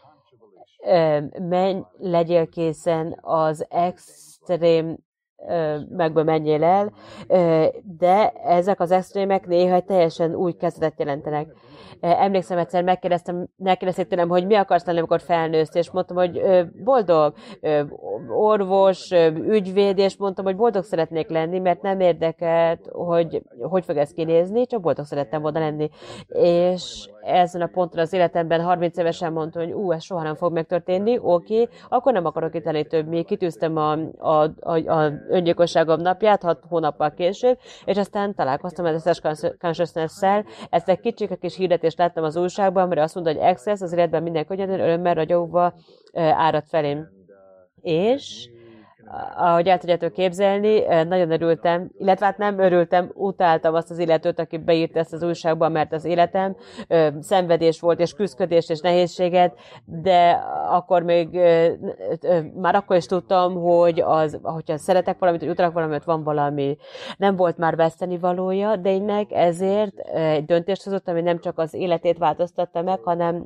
Legyél készen az extrém megből menjél el, de ezek az extrémek néha teljesen új kezdetet jelentenek. Emlékszem, egyszer megkérdezték tőlem, hogy mi akarsz lenni, amikor felnősz, és mondtam, hogy boldog, orvos, ügyvéd, és mondtam, hogy boldog szeretnék lenni, mert nem érdekelt, hogy fog ez kinézni, csak boldog szerettem volna lenni. És ezen a ponton az életemben 30 évesen mondtam, hogy ez soha nem fog megtörténni, oké, akkor nem akarok itt lenni többé. Kitűztem a öngyilkosságom napját 6 hónappal később, és aztán találkoztam az Access Consciousness-szel. Ezt egy kicsike kis hirdetést láttam az újságban, amire azt mondta, hogy Access az életben minden könnyedén, örömmel, ragyogva árad felém. És ahogy el tudjátok képzelni, nagyon örültem, illetve hát nem örültem, utáltam azt az illetőt, aki beírta ezt az újságban, mert az életem szenvedés volt, és küszködés, és nehézséget, de akkor még, már akkor is tudtam, hogy hogyha szeretek valamit, hogy utalak valamit, van valami, nem volt már veszteni valója, de én meg ezért egy döntést hozott, ami nem csak az életét változtatta meg, hanem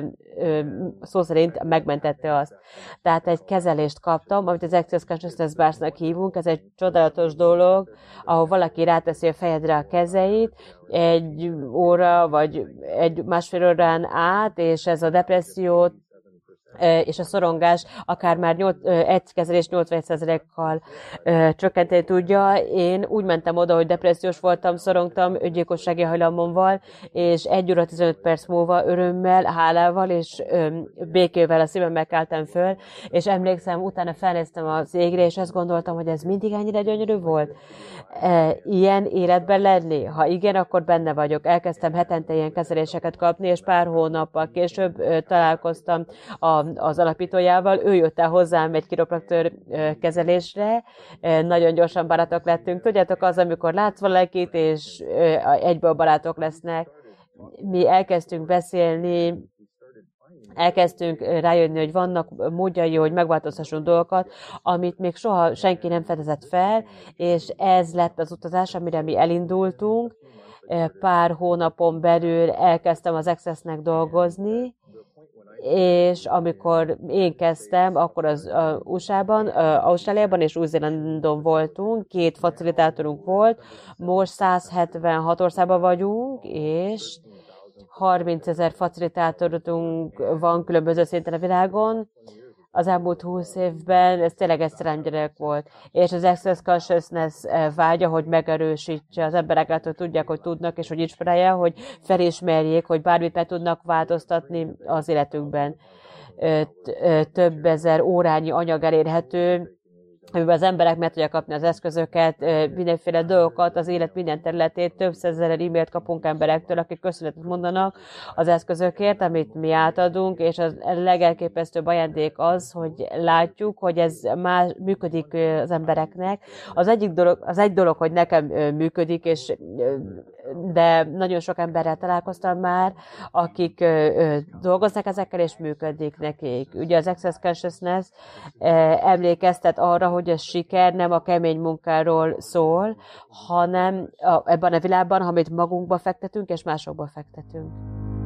szó szerint megmentette azt. Tehát egy kezelést kaptam, amit az Access Consciousness Bars-nak hívunk, ez egy csodálatos dolog, ahol valaki ráteszi a fejedre a kezeit, 1 óra vagy 1,5 órán át, és ez a depressziót és a szorongás akár már egy kezelés 80%-kal csökkenteni tudja. Én úgy mentem oda, hogy depressziós voltam, szorongtam, öngyilkossági hajlamommal, és 1 óra 15 perc múlva örömmel, hálával és békével a szívemmel keltem föl, és emlékszem, utána felnéztem az égre, és azt gondoltam, hogy ez mindig ennyire gyönyörű volt. Ilyen életben lenni? Ha igen, akkor benne vagyok. Elkezdtem hetente ilyen kezeléseket kapni, és pár hónappal később találkoztam az alapítójával, ő jött el hozzám egy kiropraktor kezelésre, nagyon gyorsan barátok lettünk. Tudjátok, az, amikor látsz valakit, és egyből barátok lesznek. Mi elkezdtünk beszélni, elkezdtünk rájönni, hogy vannak módjai, hogy megváltoztassunk dolgokat, amit még soha senki nem fedezett fel, és ez lett az utazás, amire mi elindultunk. Pár hónapon belül elkezdtem az Accessnek dolgozni, és amikor én kezdtem, akkor az USA-ban, Ausztráliában és Új-Zélandon voltunk, 2 facilitátorunk volt, most 176 országban vagyunk, és 30 000 facilitátorunk van különböző szinten a világon. Az elmúlt 20 évben ez tényleg egy szerengyerek volt. És az Access Consciousness vágya, hogy megerősítse az embereket, hogy tudják, hogy tudnak, és hogy inspirálja, hogy felismerjék, hogy bármit meg tudnak változtatni az életükben. Több ezer órányi anyag elérhető, amiben az emberek meg tudják kapni az eszközöket, mindenféle dolgokat, az élet minden területét, több százezer e-mailt kapunk emberektől, akik köszönetet mondanak az eszközökért, amit mi átadunk, és a legelképesztőbb ajándék az, hogy látjuk, hogy ez már működik az embereknek. Az egy dolog, hogy nekem működik, de nagyon sok emberrel találkoztam már, akik dolgoznak ezekkel, és működik nekik. Ugye az Access Consciousness emlékeztet arra, hogy a siker nem a kemény munkáról szól, hanem ebben a világban, amit magunkba fektetünk, és másokba fektetünk.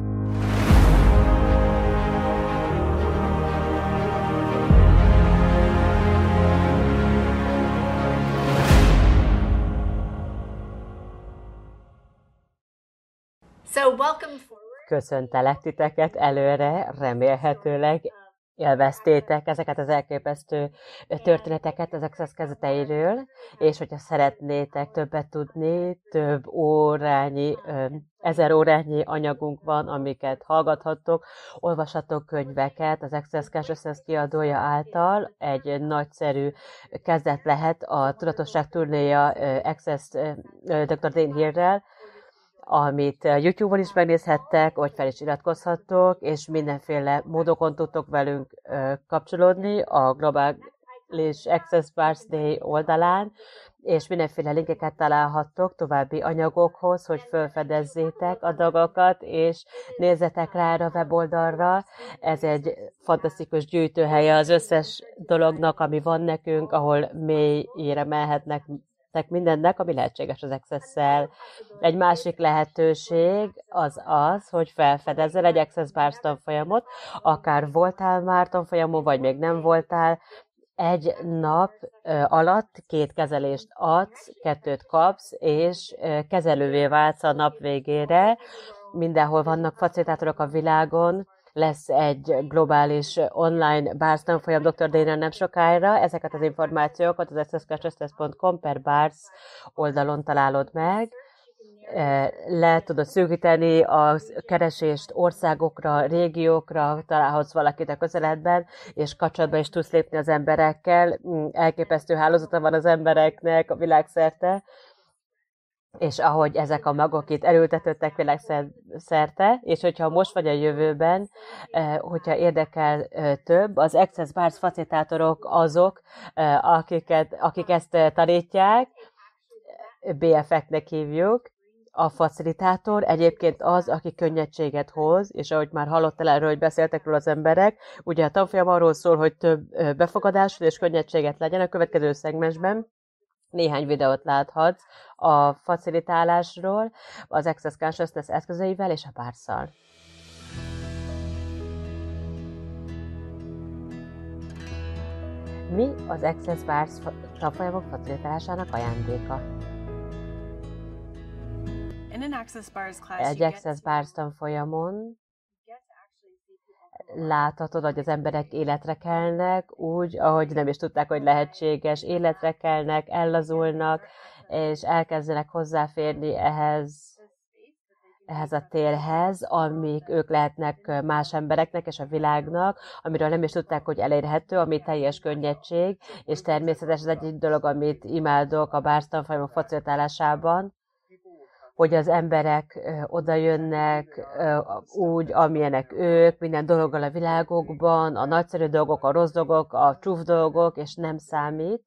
Köszöntelek titeket előre, remélhetőleg élveztétek ezeket az elképesztő történeteket az Access kezdeteiről, és hogyha szeretnétek többet tudni, több órányi, 1000 órányi anyagunk van, amiket hallgathattok, olvashatok könyveket az Access Consciousness kiadója által. Egy nagyszerű kezdet lehet a Tudatosság turnéja Access Dr. Dain Heerrel, amit YouTube-on is megnézhettek, vagy fel is iratkozhattok, és mindenféle módokon tudtok velünk kapcsolódni a Globális Access Bars Day oldalán, és mindenféle linkeket találhattok további anyagokhoz, hogy felfedezzétek a dolgokat, és nézzetek rá a weboldalra. Ez egy fantasztikus gyűjtőhelye az összes dolognak, ami van nekünk, ahol mélyére mehetnek mindennek, ami lehetséges az Access-szel. Egy másik lehetőség az, hogy felfedezzel egy Access Bars tanfolyamot, akár voltál már tanfolyamon, vagy még nem voltál, egy nap alatt 2 kezelést adsz, 2 kapsz, és kezelővé válsz a nap végére. Mindenhol vannak facilitátorok a világon, lesz egy globális online bars tanfolyam Dr. Dainen nem sokára. Ezeket az információkat az accessconsciousness.com/bars oldalon találod meg. Le tudod szűkíteni a keresést országokra, régiókra, találhatsz valakit a közeledben, és kapcsolatban is tudsz lépni az emberekkel. Elképesztő hálózata van az embereknek a világszerte, és ahogy ezek a magok itt elültetődtek világszerte, és hogyha most vagy a jövőben, hogyha érdekel több, az Access Bars facilitátorok azok, akik ezt tanítják, BFF-nek hívjuk. A facilitátor egyébként az, aki könnyedséget hoz, és ahogy már hallottál erről, hogy beszéltek róla az emberek, ugye a tanfolyam arról szól, hogy több befogadásról és könnyedséget legyen. A következő szegmensben néhány videót láthatsz a facilitálásról, az Access Consciousness eszközeivel és a Bársszal. Mi az Access Bars tanfolyamok facilitálásának ajándéka? Egy Access Bars tanfolyamon láthatod, hogy az emberek életre kelnek, úgy, ahogy nem is tudták, hogy lehetséges, életre kelnek, ellazulnak, és elkezdenek hozzáférni ehhez a térhez, amik ők lehetnek más embereknek és a világnak, amiről nem is tudták, hogy elérhető, ami teljes könnyedség, és természetes az egyik dolog, amit imádok a Bars tanfolyamok facilitálásában, hogy az emberek oda jönnek úgy, amilyenek ők, minden dologgal a világokban, a nagyszerű dolgok, a rossz dolgok, a truth dolgok, és nem számít.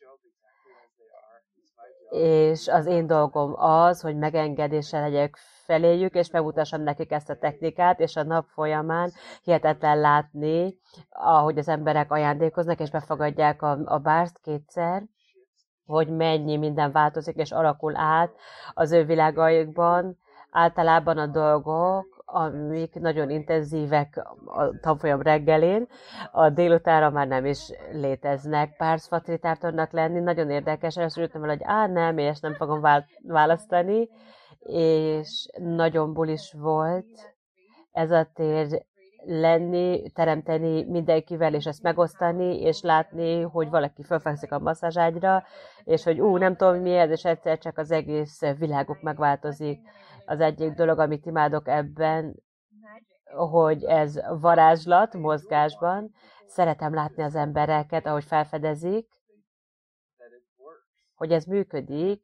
És az én dolgom az, hogy megengedéssel legyek feléjük, és megmutassam nekik ezt a technikát, és a nap folyamán hihetetlen látni, ahogy az emberek ajándékoznak, és befogadják a bárst 2-szer, hogy mennyi minden változik és alakul át az ő világaikban. Általában a dolgok, amik nagyon intenzívek a tanfolyam reggelén, a délutánra már nem is léteznek. Bars facilitátornak lenni nagyon érdekes, először jöttem el, hogy nem, és nem fogom választani, és nagyon bulis volt ez a tér lenni, teremteni mindenkivel, és ezt megosztani, és látni, hogy valaki felfekszik a masszázságyra, és hogy nem tudom miért, és egyszer csak az egész világuk megváltozik. Az egyik dolog, amit imádok ebben, hogy ez varázslat mozgásban. Szeretem látni az embereket, ahogy felfedezik, hogy ez működik,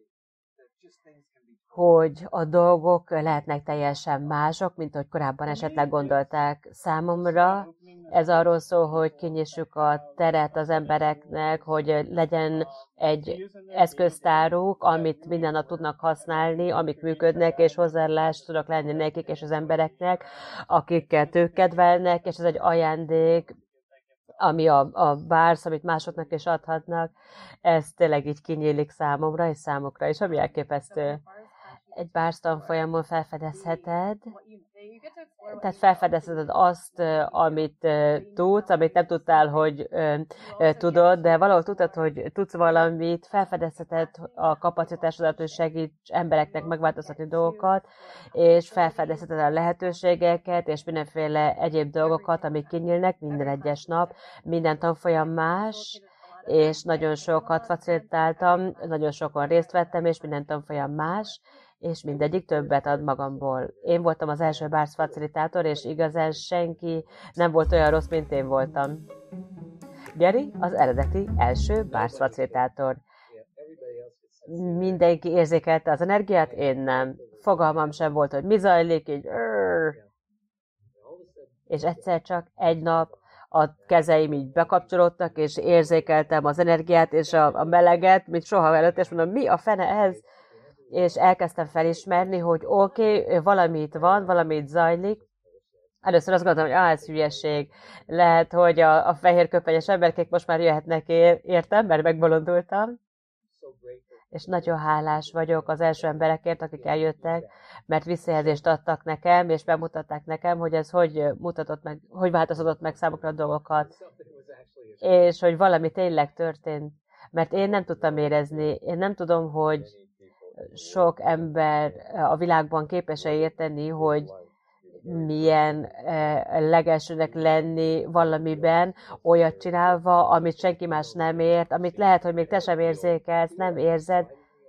hogy a dolgok lehetnek teljesen mások, mint ahogy korábban esetleg gondolták. Számomra ez arról szól, hogy kinyissuk a teret az embereknek, hogy legyen egy eszköztáruk, amit minden nap tudnak használni, amik működnek, és hozzáállást tudok lenni nekik és az embereknek, akiket ők kedvelnek, és ez egy ajándék, ami a bars, amit másoknak is adhatnak, ez tényleg így kinyílik számomra és számukra is, ami elképesztő. Egy bars tanfolyamon felfedezheted, tehát felfedezheted azt, amit tudsz, amit nem tudtál, hogy tudod, de valahol tudtad, hogy tudsz valamit, felfedezheted a kapacitásodat, hogy segíts embereknek megváltoztatni dolgokat, és felfedezheted a lehetőségeket, és mindenféle egyéb dolgokat, amik kinyílnak minden egyes nap, minden tanfolyam más, és nagyon sokat facilitáltam, nagyon sokan részt vettem, és minden tanfolyam más, és mindegyik többet ad magamból. Én voltam az első bars facilitátor, és igazán senki nem volt olyan rossz, mint én voltam. Gary az eredeti első bars facilitátor. Mindenki érzékelte az energiát, én nem. Fogalmam sem volt, hogy mi zajlik, így és egyszer csak egy nap a kezeim így bekapcsolódtak, és érzékeltem az energiát és a meleget, mint soha előtt, és mondom, mi a fene ez? És elkezdtem felismerni, hogy oké, valami itt van, valami itt zajlik. Először azt gondoltam, hogy ez hülyeség. Lehet, hogy a fehér köpenyes emberkék most már jöhetnek értem, mert megbolondultam. És nagyon hálás vagyok az első emberekért, akik eljöttek, mert visszajelzést adtak nekem, és bemutatták nekem, hogy ez hogy változtatott meg számukra a dolgokat. És hogy valami tényleg történt. Mert én nem tudtam érezni. Én nem tudom, hogy sok ember a világban képes-e érteni, hogy milyen legelsőnek lenni valamiben, olyat csinálva, amit senki más nem ért, amit lehet, hogy még te sem érzékelsz, nem érzed.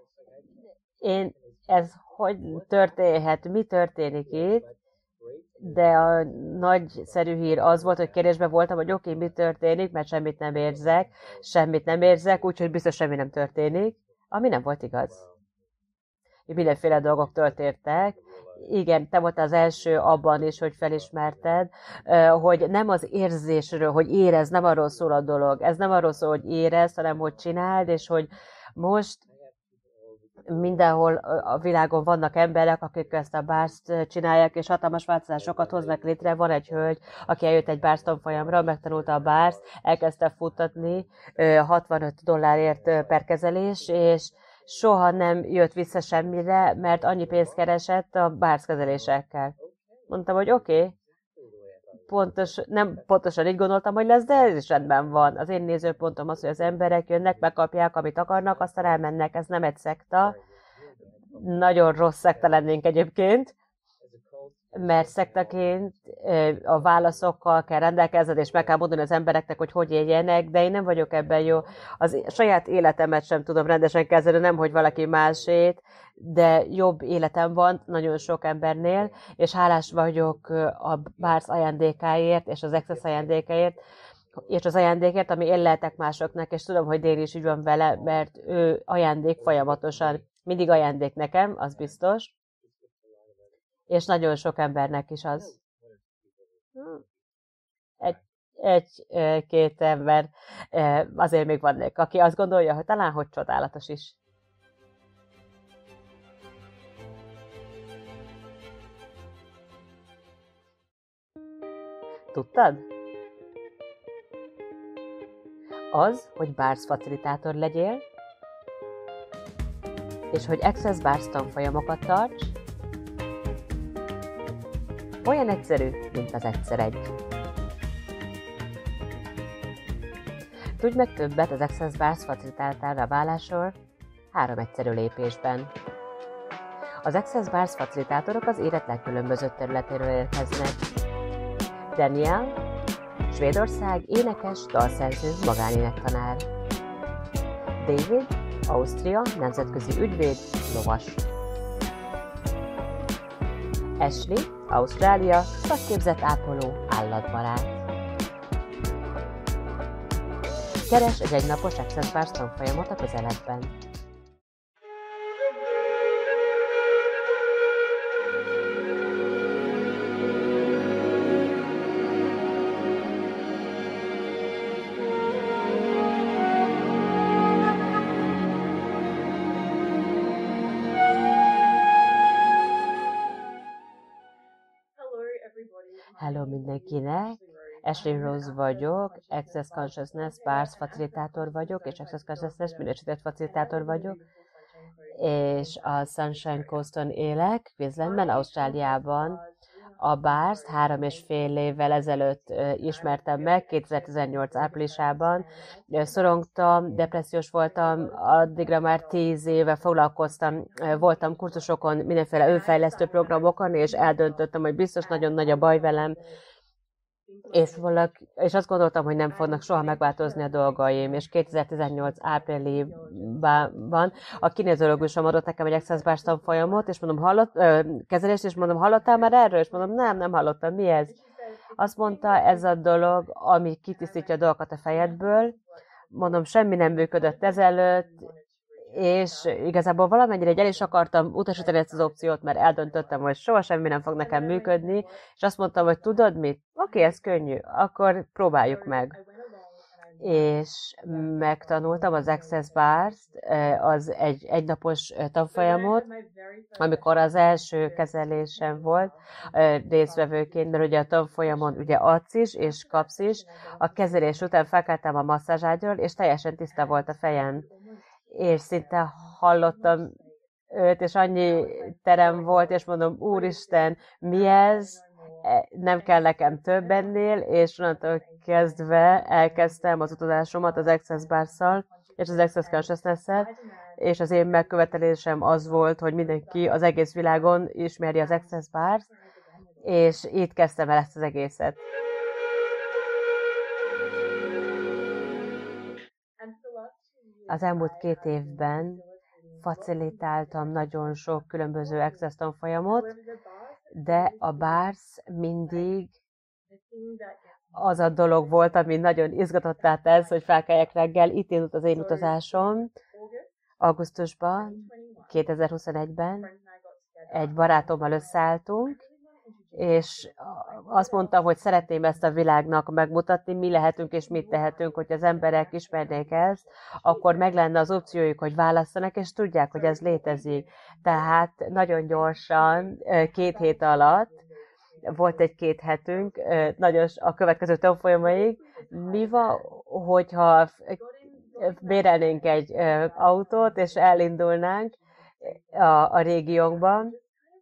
Ez hogy történhet, mi történik itt? De a nagyszerű hír az volt, hogy kérdésben voltam, hogy oké, mi történik, mert semmit nem érzek, úgyhogy biztos semmi nem történik, ami nem volt igaz. Mindenféle dolgok történtek. Igen, te voltál az első abban is, hogy felismerted, hogy nem az érzésről, hogy érez, nem arról szól a dolog. Ez nem arról szól, hogy érez, hanem hogy csináld, és hogy most mindenhol a világon vannak emberek, akik ezt a bárst csinálják, és hatalmas változásokat hoznak létre. Van egy hölgy, aki eljött egy bársz tanfolyamra, megtanulta a bárst, elkezdte futtatni $65 per kezelés, és soha nem jött vissza semmire, mert annyi pénzt keresett a bárszkezelésekkel. Mondtam, hogy oké. Nem pontosan így gondoltam, hogy lesz, de ez is rendben van. Az én nézőpontom az, hogy az emberek jönnek, megkapják, amit akarnak, aztán elmennek. Ez nem egy szekta. Nagyon rossz szekta lennénk egyébként, mert szektaként a válaszokkal kell rendelkezned, és meg kell mondani az embereknek, hogy éljenek, de én nem vagyok ebben jó. Az saját életemet sem tudom rendesen kezelni, nem hogy valaki másét, de jobb életem van nagyon sok embernél, és hálás vagyok a bársz ajándékáért, és az Access ajándékáért, és az ajándékért, ami én lehetek másoknak, és tudom, hogy Déli is így van vele, mert ő ajándék folyamatosan. Mindig ajándék nekem, az biztos. És nagyon sok embernek is az. Egy-két ember azért még vannak, aki azt gondolja, hogy talán hogy csodálatos is. Tudtad? Az, hogy bársz facilitátor legyél, és hogy Access bársz tanfolyamokat tarts, Olyan egyszerű, mint az egyszer egy. Tudj meg többet az Access Bars facilitáltává válásról 3 egyszerű lépésben. Az Access Bars facilitátorok az élet legkülönbözőbb területéről érkeznek. Daniel, Svédország, énekes, dalszerző, magánénektanár. David, Ausztria, nemzetközi ügyvéd, lovas. Ashley, Ausztrália, szakképzett ápoló, állatbarát. Keres egy egynapos Access Bars tanfolyamot a közeledben. Hello mindenkinek! Ashley Rose vagyok, Access Consciousness Bars facilitátor vagyok, és Access Consciousness minősített facilitátor vagyok, és a Sunshine Coast-on élek, Queenslandben, Ausztráliában. A Bars-t 3,5 évvel ezelőtt ismertem meg, 2018 áprilisában. Szorongtam, depressziós voltam, addigra már 10 éve foglalkoztam, voltam kurzusokon, mindenféle önfejlesztő programokon, és eldöntöttem, hogy biztos nagyon nagy a baj velem, és azt gondoltam, hogy nem fognak soha megváltozni a dolgaim, és 2018 áprilisban a kinézológusom adott nekem egy Access Bars tanfolyamot, és mondom, kezelést, és mondom, hallottál már erről? És mondom, nem hallottam, mi ez? Azt mondta, ez a dolog, ami kitisztítja a dolgokat a fejedből. Mondom, semmi nem működött ezelőtt, és igazából valamennyire el is akartam utasítani ezt az opciót, mert eldöntöttem, hogy soha semmi nem fog nekem működni, és azt mondtam, hogy tudod mit? Oké, ez könnyű, akkor próbáljuk meg. És megtanultam az Access Bars-t, az egy egynapos tanfolyamot, amikor az első kezelésem volt résztvevőként, mert ugye a tanfolyamon ugye adsz is, és kapsz is. A kezelés után felkeltem a masszázságyról, és teljesen tiszta volt a fejem. És szinte hallottam őt, és annyi terem volt, és mondom, úristen, mi ez? Nem kell nekem több ennél, és onnantól kezdve elkezdtem az utazásomat az Access Bars-szal, és az Access Consciousness-szel, és az én megkövetelésem az volt, hogy mindenki az egész világon ismeri az Access Bars, és itt kezdtem el ezt az egészet. Az elmúlt 2 évben facilitáltam nagyon sok különböző Access tanfolyamot, de a Bars mindig az a dolog volt, ami nagyon izgatottá tesz, hogy felkeljek reggel. Itt indult az én utazásom augusztusban, 2021-ben. Egy barátommal összeálltunk, és azt mondtam, hogy szeretném ezt a világnak megmutatni, mi lehetünk és mit tehetünk, hogy az emberek ismernék ezt, akkor meg lenne az opciójuk, hogy válasszanak, és tudják, hogy ez létezik. Tehát nagyon gyorsan, 2 hét alatt, volt egy 2 hetünk, nagyon a következő tanfolyamaig, mi van, hogyha bérelnénk egy autót, és elindulnánk a régiónkban,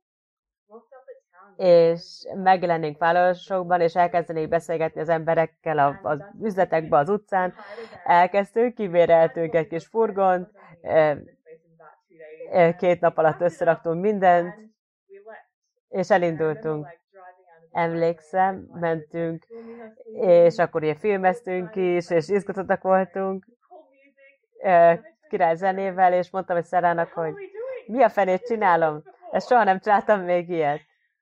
és megjelennénk városokban, és elkezdenénk beszélgetni az emberekkel az üzletekben, az utcán. Elkezdtünk, kibéreltünk egy kis furgont, 2 nap alatt összeraktunk mindent, és elindultunk. Emlékszem, mentünk, és akkor ugye filmeztünk is, és izgatottak voltunk király zenével, és mondtam egy Szerának, hogy mi a fenét csinálom? Ezt soha nem csináltam még ilyet.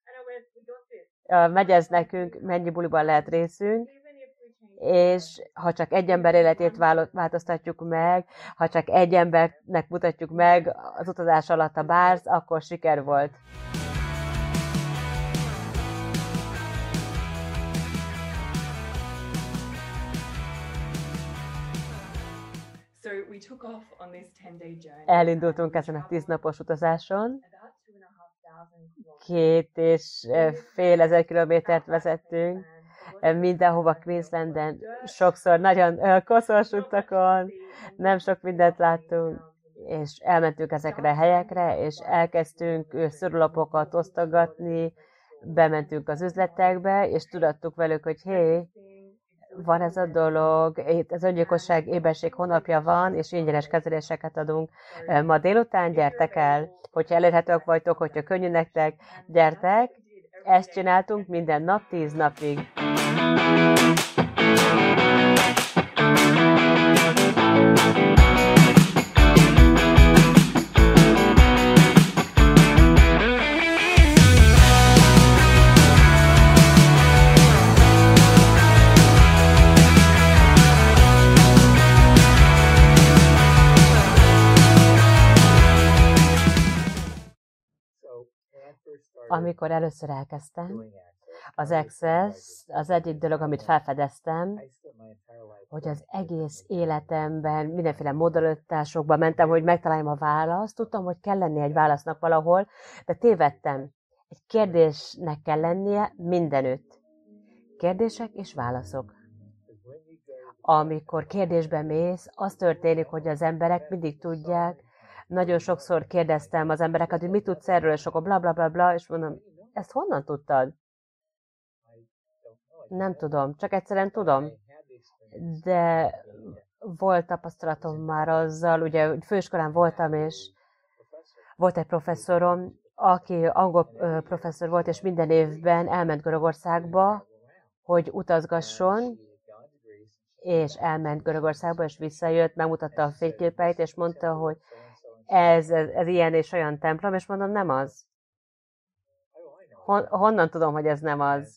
Megy ez nekünk, mennyi buliban lehet részünk, és ha csak egy ember életét változtatjuk meg, ha csak egy embernek mutatjuk meg az utazás alatt a Bars, akkor siker volt. Elindultunk ezen a 10 napos utazáson, 2500 kilométert vezettünk, mindenhova Queenslanden, sokszor nagyon koszos utakon, nem sok mindent láttunk, és elmentünk ezekre a helyekre, és elkezdtünk szorulapokat osztogatni, bementünk az üzletekbe, és tudattuk velük, hogy hé, van ez a dolog, itt az öngyilkosság éberség hónapja van, és ingyenes kezeléseket adunk. Ma délután gyertek el, hogyha elérhetők vagytok, hogyha könnyű nektek, gyertek. Ezt csináltunk minden nap, 10 napig. Amikor először elkezdtem, az Access, az egyik dolog, amit felfedeztem, hogy az egész életemben mindenféle modalitásokba mentem, hogy megtaláljam a választ. Tudtam, hogy kell lennie egy válasznak valahol, de tévedtem. Egy kérdésnek kell lennie mindenütt. Kérdések és válaszok. Amikor kérdésbe mész, az történik, hogy az emberek mindig tudják. Nagyon sokszor kérdeztem az embereket, hogy mit tudsz erről, és akkor bla bla bla bla, és mondom, ezt honnan tudtad? Nem tudom, csak egyszerűen tudom. De volt tapasztalatom már azzal, ugye főiskolán voltam, és volt egy professzorom, aki angol professzor volt, és minden évben elment Görögországba, hogy utazgasson, és elment Görögországba, és visszajött, megmutatta a fényképeit, és mondta, hogy ez ilyen és olyan templom, és mondom, nem az. Honnan tudom, hogy ez nem az?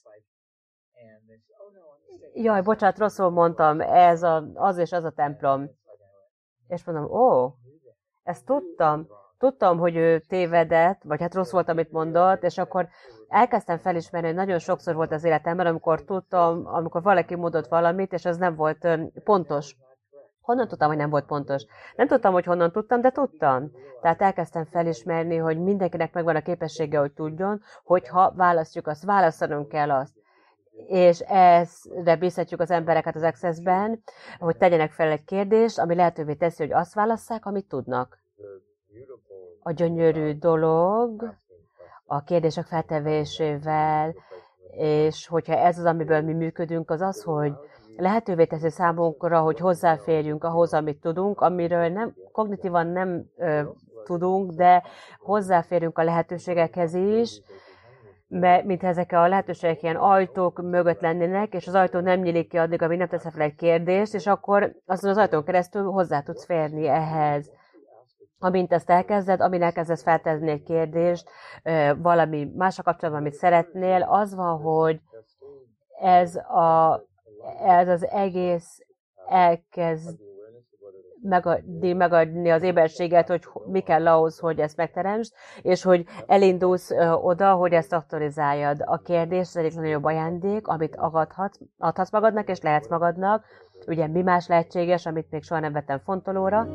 Jaj, bocsánat, rosszul mondtam, ez az és az a templom. És mondom, ezt tudtam. Tudtam, hogy ő tévedett, vagy hát rossz volt, amit mondott, és akkor elkezdtem felismerni, hogy nagyon sokszor volt az életemben, amikor tudtam, amikor valaki mondott valamit, és az nem volt pontos. Honnan tudtam, hogy nem volt pontos? Nem tudtam, hogy honnan tudtam, de tudtam. Tehát elkezdtem felismerni, hogy mindenkinek megvan a képessége, hogy tudjon, hogyha választjuk azt, választanunk kell azt. És ezre bízhatjuk az embereket az Access-ben, hogy tegyenek fel egy kérdést, ami lehetővé teszi, hogy azt válasszák, amit tudnak. A gyönyörű dolog a kérdések feltevésével, és hogyha ez az, amiből mi működünk, az az, hogy lehetővé teszi számunkra, hogy hozzáférjünk ahhoz, amit tudunk, amiről nem, kognitívan nem tudunk, de hozzáférünk a lehetőségekhez is, mert mintha ezek a lehetőségek ilyen ajtók mögött lennének, és az ajtó nem nyílik ki addig, amíg nem teszel fel egy kérdést, és akkor azon az ajtón keresztül hozzá tudsz férni ehhez. Amint ezt elkezded, amin elkezdesz feltenni egy kérdést, valami mással kapcsolatban, amit szeretnél, az van, hogy ez az egész elkezd megadni az éberséget, hogy mi kell ahhoz, hogy ezt megteremtsd, és hogy elindulsz oda, hogy ezt aktualizáljad. A kérdés az egyik legnagyobb ajándék, amit adhatsz magadnak, és lehetsz magadnak. Ugye mi más lehetséges, amit még soha nem vettem fontolóra.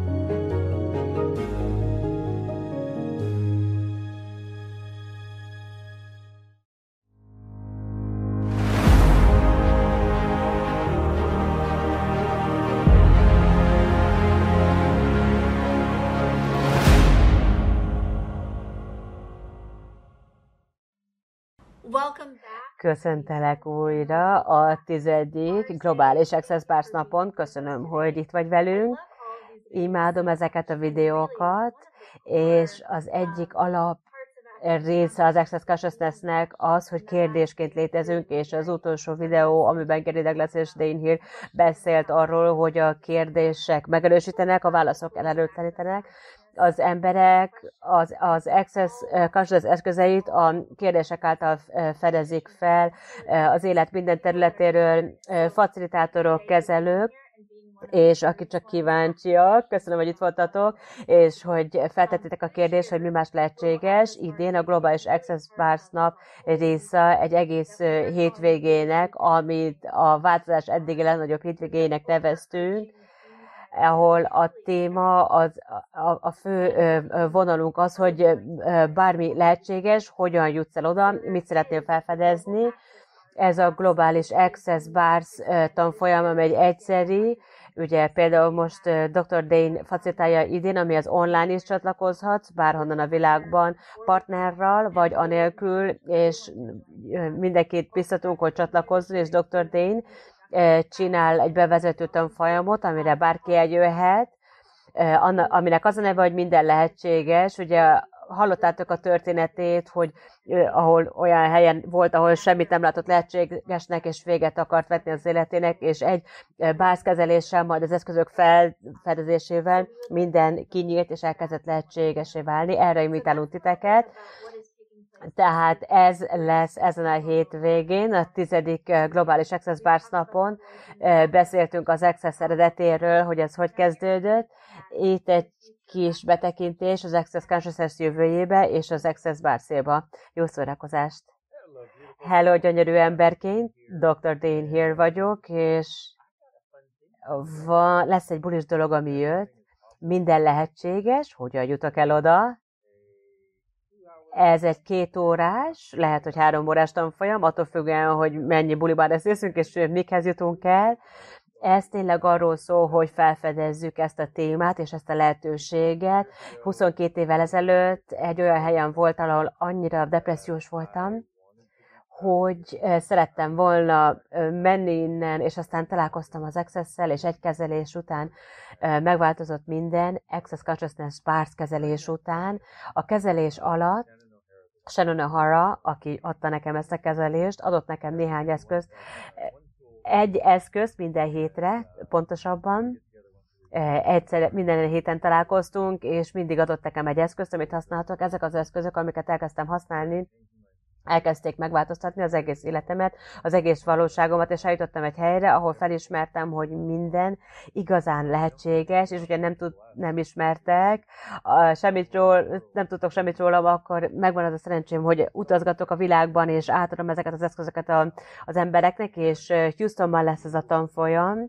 Köszöntelek újra a 10. Globális Access Bars napon. Köszönöm, hogy itt vagy velünk. Imádom ezeket a videókat, és az egyik alap része az Access Consciousness-nek az, hogy kérdésként létezünk, és az utolsó videó, amiben Gary Douglas és Dain Hill beszélt arról, hogy a kérdések megerősítenek, a válaszok elelőtlenítenek. Az emberek az Access Consciousness eszközeit a kérdések által fedezik fel az élet minden területéről, facilitátorok, kezelők, és akik csak kíváncsiak, köszönöm, hogy itt voltatok, és hogy feltettétek a kérdést, hogy mi más lehetséges. Idén a Globális Access Bars nap része egy egész hétvégének, amit a változás eddigi legnagyobb hétvégének neveztünk, ahol a téma, a fő vonalunk az, hogy bármi lehetséges, hogyan jutsz el oda, mit szeretnél felfedezni. Ez a Globális Access Bars tanfolyam, amely egy egyszeri, Ugye például most Dr. Dane facilitálja idén, ami az online is csatlakozhatsz, bárhonnan a világban partnerrel, vagy anélkül, és mindenkit biztatunk, hogy csatlakozzon, és Dr. Dane csinál egy bevezető tanfolyamot, amire bárki eljöhet, aminek az a neve, hogy minden lehetséges. Ugye hallottátok a történetét, hogy ahol olyan helyen volt, ahol semmit nem látott lehetségesnek, és véget akart vetni az életének, és egy bászkezeléssel, majd az eszközök felfedezésével minden kinyílt, és elkezdett lehetségesé válni. Erre invitálunk titeket. Tehát ez lesz ezen a hétvégén, a 10. Globális Access Bars napon. Beszéltünk az Access eredetéről, hogy ez hogy kezdődött. Itt egy kis betekintés az Access Consciousness jövőjébe és az Access Barséba. Jó szórakozást! Hello, gyönyörű emberként! Dr. Dane here vagyok, és lesz egy bulis dolog, ami jött. Minden lehetséges, hogyan jutok el oda. Ez egy 2 órás, lehet, hogy 3 órás tanfolyam, attól függően, hogy mennyi buliban részünk, és mikhez jutunk el. Ez tényleg arról szól, hogy felfedezzük ezt a témát és ezt a lehetőséget. 22 évvel ezelőtt egy olyan helyen voltam, ahol annyira depressziós voltam, hogy szerettem volna menni innen, és aztán találkoztam az Access-szel, és egy kezelés után megváltozott minden, Access Consciousness Bars kezelés után. A kezelés alatt Shannon O'Hara, aki adta nekem ezt a kezelést, adott nekem néhány eszközt, egy eszközt minden hétre, pontosabban, egyszer minden héten találkoztunk, és mindig adott nekem egy eszközt, amit használhatok. Ezek az eszközök, amiket elkezdtem használni, elkezdték megváltoztatni az egész életemet, az egész valóságomat, és eljutottam egy helyre, ahol felismertem, hogy minden igazán lehetséges, és ugye nem ismertek, nem tudtok semmit rólam, akkor megvan az a szerencsém, hogy utazgatok a világban, és átadom ezeket az eszközöket az embereknek, és Houstonban lesz ez a tanfolyam,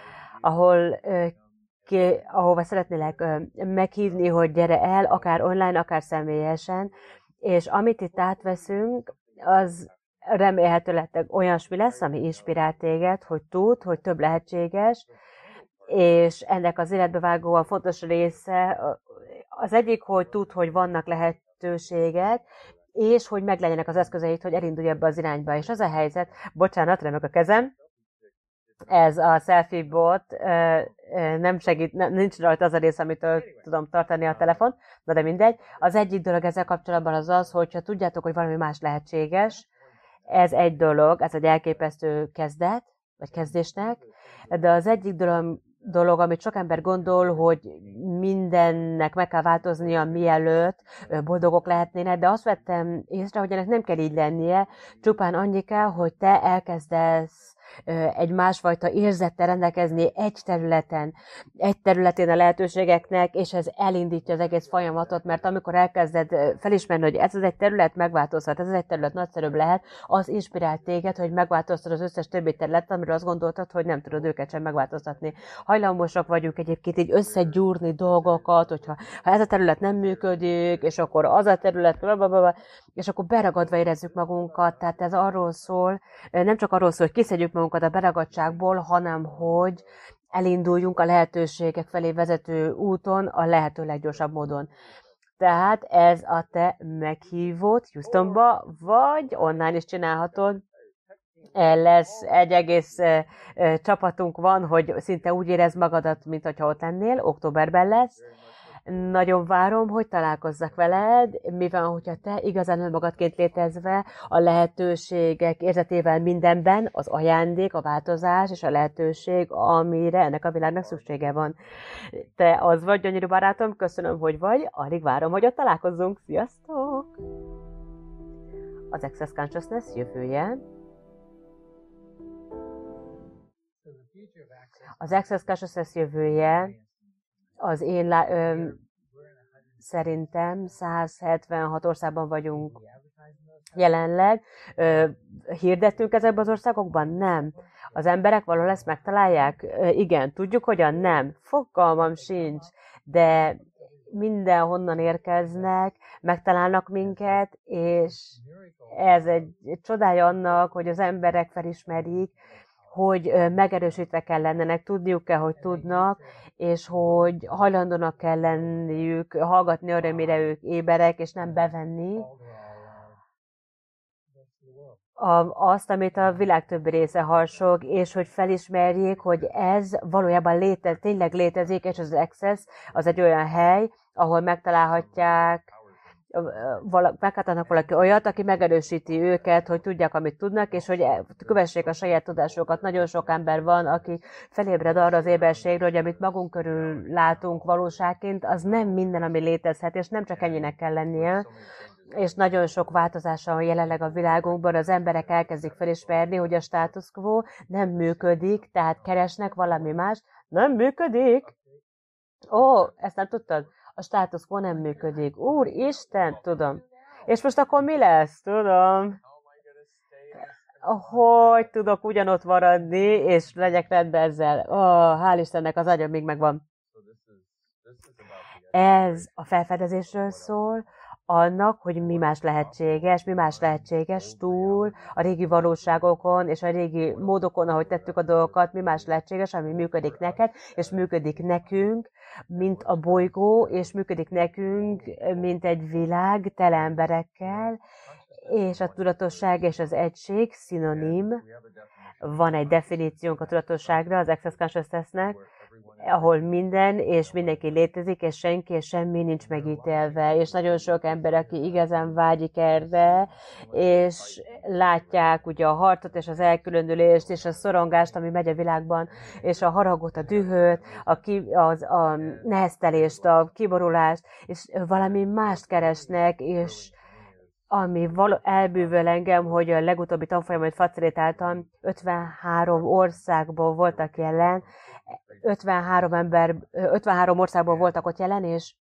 ahova szeretnélek meghívni, hogy gyere el, akár online, akár személyesen, és amit itt átveszünk, az remélhetőleg olyasmi lesz, ami inspirál téged, hogy tudd, hogy több lehetséges, és ennek az életbevágóan fontos része az egyik, hogy tudd, hogy vannak lehetőségek, és hogy meglegyenek az eszközeid, hogy elindulj ebbe az irányba. És az a helyzet, bocsánat, remek a kezem, ez a selfie bot nem segít, nincs rajta az a rész, amitől tudom tartani a telefont, de mindegy. Az egyik dolog ezzel kapcsolatban az, hogyha tudjátok, hogy valami más lehetséges, ez egy dolog, ez egy elképesztő kezdet, vagy kezdésnek, de az egyik dolog, amit sok ember gondol, hogy mindennek meg kell változnia, mielőtt boldogok lehetnének, de azt vettem észre, hogy ennek nem kell így lennie, csupán annyi kell, hogy te elkezdesz egy másfajta érzettel rendelkezni egy területén a lehetőségeknek, és ez elindítja az egész folyamatot, mert amikor elkezded felismerni, hogy ez az egy terület megváltozhat, ez az egy terület nagyszerűbb lehet, az inspirál téged, hogy megváltoztad az összes többi területet, amiről azt gondoltad, hogy nem tudod őket sem megváltoztatni. Hajlamosak vagyunk egyébként így összegyúrni dolgokat, hogyha ez a terület nem működik, és akkor az a terület, és akkor beragadva érezzük magunkat, tehát ez arról szól, nem csak arról szól, hogy kiszedjük magunkat a beragadtságból, hanem hogy elinduljunk a lehetőségek felé vezető úton a lehető leggyorsabb módon. Tehát ez a te meghívód Houstonba, vagy online is csinálhatod. Lesz egy egész csapatunk van, hogy szinte úgy érezd magadat, mint hogyha ott lennél, októberben lesz. Nagyon várom, hogy találkozzak veled, mivel hogyha te igazán önmagadként létezve a lehetőségek érzetével mindenben, az ajándék, a változás és a lehetőség, amire ennek a világnak szüksége van. Te az vagy, gyönyörű barátom, köszönöm, hogy vagy, alig várom, hogy ott találkozzunk. Sziasztok! Az Access Consciousness jövője. Az Access Consciousness jövője az én szerintem 176 országban vagyunk jelenleg. Hirdettünk ezekben az országokban? Nem. Az emberek valahol ezt megtalálják? Igen. Tudjuk, hogyan? Nem. Fogalmam sincs. De mindenhonnan érkeznek, megtalálnak minket, és ez egy csodája annak, hogy az emberek felismerik, hogy megerősítve kell lennenek, tudniuk kell, hogy tudnak, és hogy hajlandónak kell lenniük, hallgatni arra, mire ők éberek, és nem bevenni azt, amit a világ többi része harsog, és hogy felismerjék, hogy ez valójában tényleg létezik, és az Access az egy olyan hely, ahol megtalálhatják valaki olyat, aki megerősíti őket, hogy tudják, amit tudnak, és hogy kövessék a saját tudásokat. Nagyon sok ember van, aki felébred arra az éberségre, hogy amit magunk körül látunk valóságként, az nem minden, ami létezhet, és nem csak ennyinek kell lennie. És nagyon sok változása van jelenleg a világunkban, az emberek elkezdik felismerni, hogy a status quo nem működik, tehát keresnek valami más. Nem működik? Ó, ezt nem tudtad? A status quo nem működik. Úristen, tudom. És most akkor mi lesz? Tudom. Hogy tudok ugyanott maradni, és legyek rendben ezzel. Hál' Istennek az agyam még megvan. Ez a felfedezésről szól, annak, hogy mi más lehetséges túl a régi valóságokon és a régi módokon, ahogy tettük a dolgokat, mi más lehetséges, ami működik neked, és működik nekünk, mint a bolygó, és működik nekünk, mint egy világ tele emberekkel, és a tudatosság és az egység szinonim. Van egy definíciónk a tudatosságra, az Access Consciousness-nek, ahol minden és mindenki létezik, és senki és semmi nincs megítélve, és nagyon sok ember, aki igazán vágyik erre, és látják ugye a harcot, és az elkülönülést, és a szorongást, ami megy a világban, és a haragot, a dühöt, a neheztelést, a kiborulást, és valami mást keresnek, és ami elbűvöl engem, hogy a legutóbbi tanfolyamot facilitáltam, 53 országból voltak jelen, 53 országból voltak ott jelen, és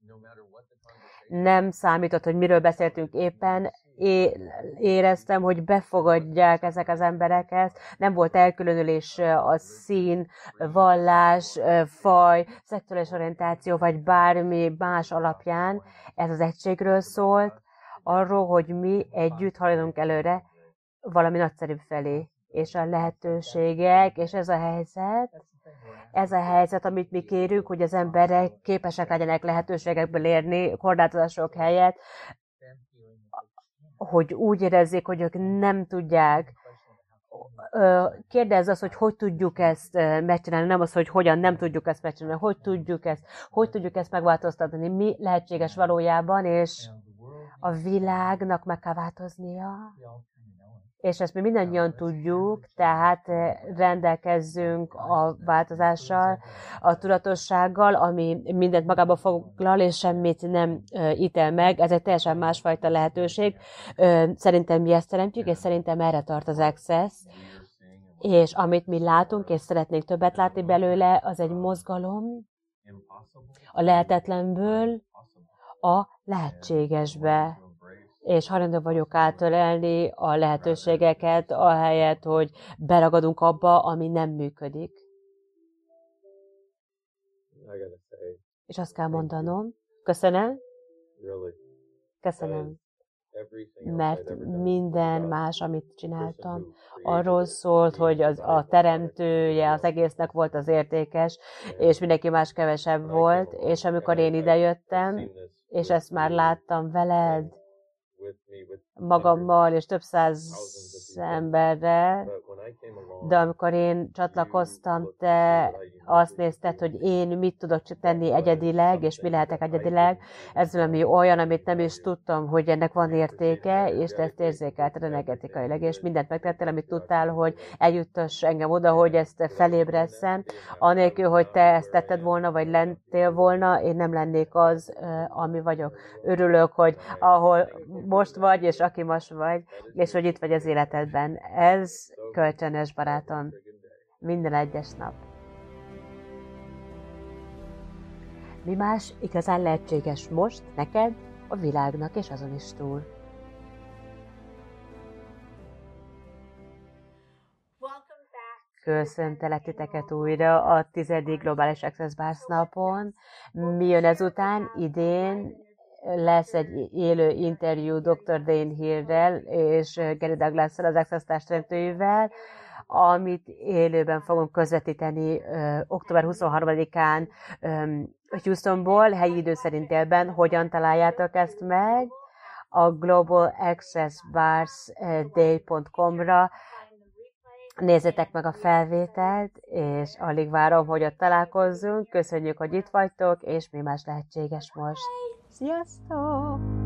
nem számított, hogy miről beszéltünk éppen, éreztem, hogy befogadják ezek az embereket, nem volt elkülönülés a szín, vallás, faj, szexuális orientáció, vagy bármi más alapján. Ez az egységről szólt, arról, hogy mi együtt haladunk előre valami nagyszerűbb felé, és a lehetőségek, és ez a helyzet, amit mi kérünk, hogy az emberek képesek legyenek lehetőségekből érni, korlátozások helyett, hogy úgy érezzék, hogy ők nem tudják. Kérdezz azt, hogy tudjuk ezt megcsinálni, nem az, hogy hogyan nem tudjuk ezt megcsinálni, hogy tudjuk ezt megváltoztatni, mi lehetséges valójában, és a világnak meg kell változnia, és ezt mi mindannyian tudjuk, tehát rendelkezzünk a változással, a tudatossággal, ami mindent magába foglal, és semmit nem ítél meg. Ez egy teljesen másfajta lehetőség. Szerintem mi ezt teremtjük, és szerintem erre tart az Access. És amit mi látunk, és szeretnénk többet látni belőle, az egy mozgalom a lehetetlenből a lehetségesbe. És hajlandó vagyok átölelni a lehetőségeket, ahelyett, hogy beragadunk abba, ami nem működik. És azt kell mondanom, köszönöm, mert minden más, amit csináltam, arról szólt, hogy a teremtője az egésznek volt az értékes, és mindenki más kevesebb volt, és amikor én idejöttem, és ezt már láttam veled, magammal és több száz emberrel, de amikor én csatlakoztam, te azt nézted, hogy én mit tudok tenni egyedileg, és mi lehetek egyedileg, ez valami olyan, amit nem is tudtam, hogy ennek van értéke, és te ezt érzékelted energetikailag, és mindent megtettél, amit tudtál, hogy eljuttass engem oda, hogy ezt felébresszem, anélkül, hogy te ezt tetted volna, vagy lentél volna, én nem lennék az, ami vagyok. Örülök, hogy ahol most vagy, és aki most vagy, és hogy itt vagy az életedben. Ez kölcsönös, barátom. Minden egyes nap. Mi más igazán lehetséges most, neked, a világnak és azon is túl? Köszöntelek titeket újra a 10. Globális Access Bars napon. Mi jön ezután? Idén lesz egy élő interjú Dr. Dane Hill-rel és Gary Douglas-sal, az Access társteremtőjével, amit élőben fogunk közvetíteni október 23-án Houstonból, helyi idő szerint délben. Hogyan találjátok ezt meg? A globalaccessbarsday.com-ra nézzétek meg a felvételt, és alig várom, hogy ott találkozzunk. Köszönjük, hogy itt vagytok, és mi más lehetséges most. Sziasztok!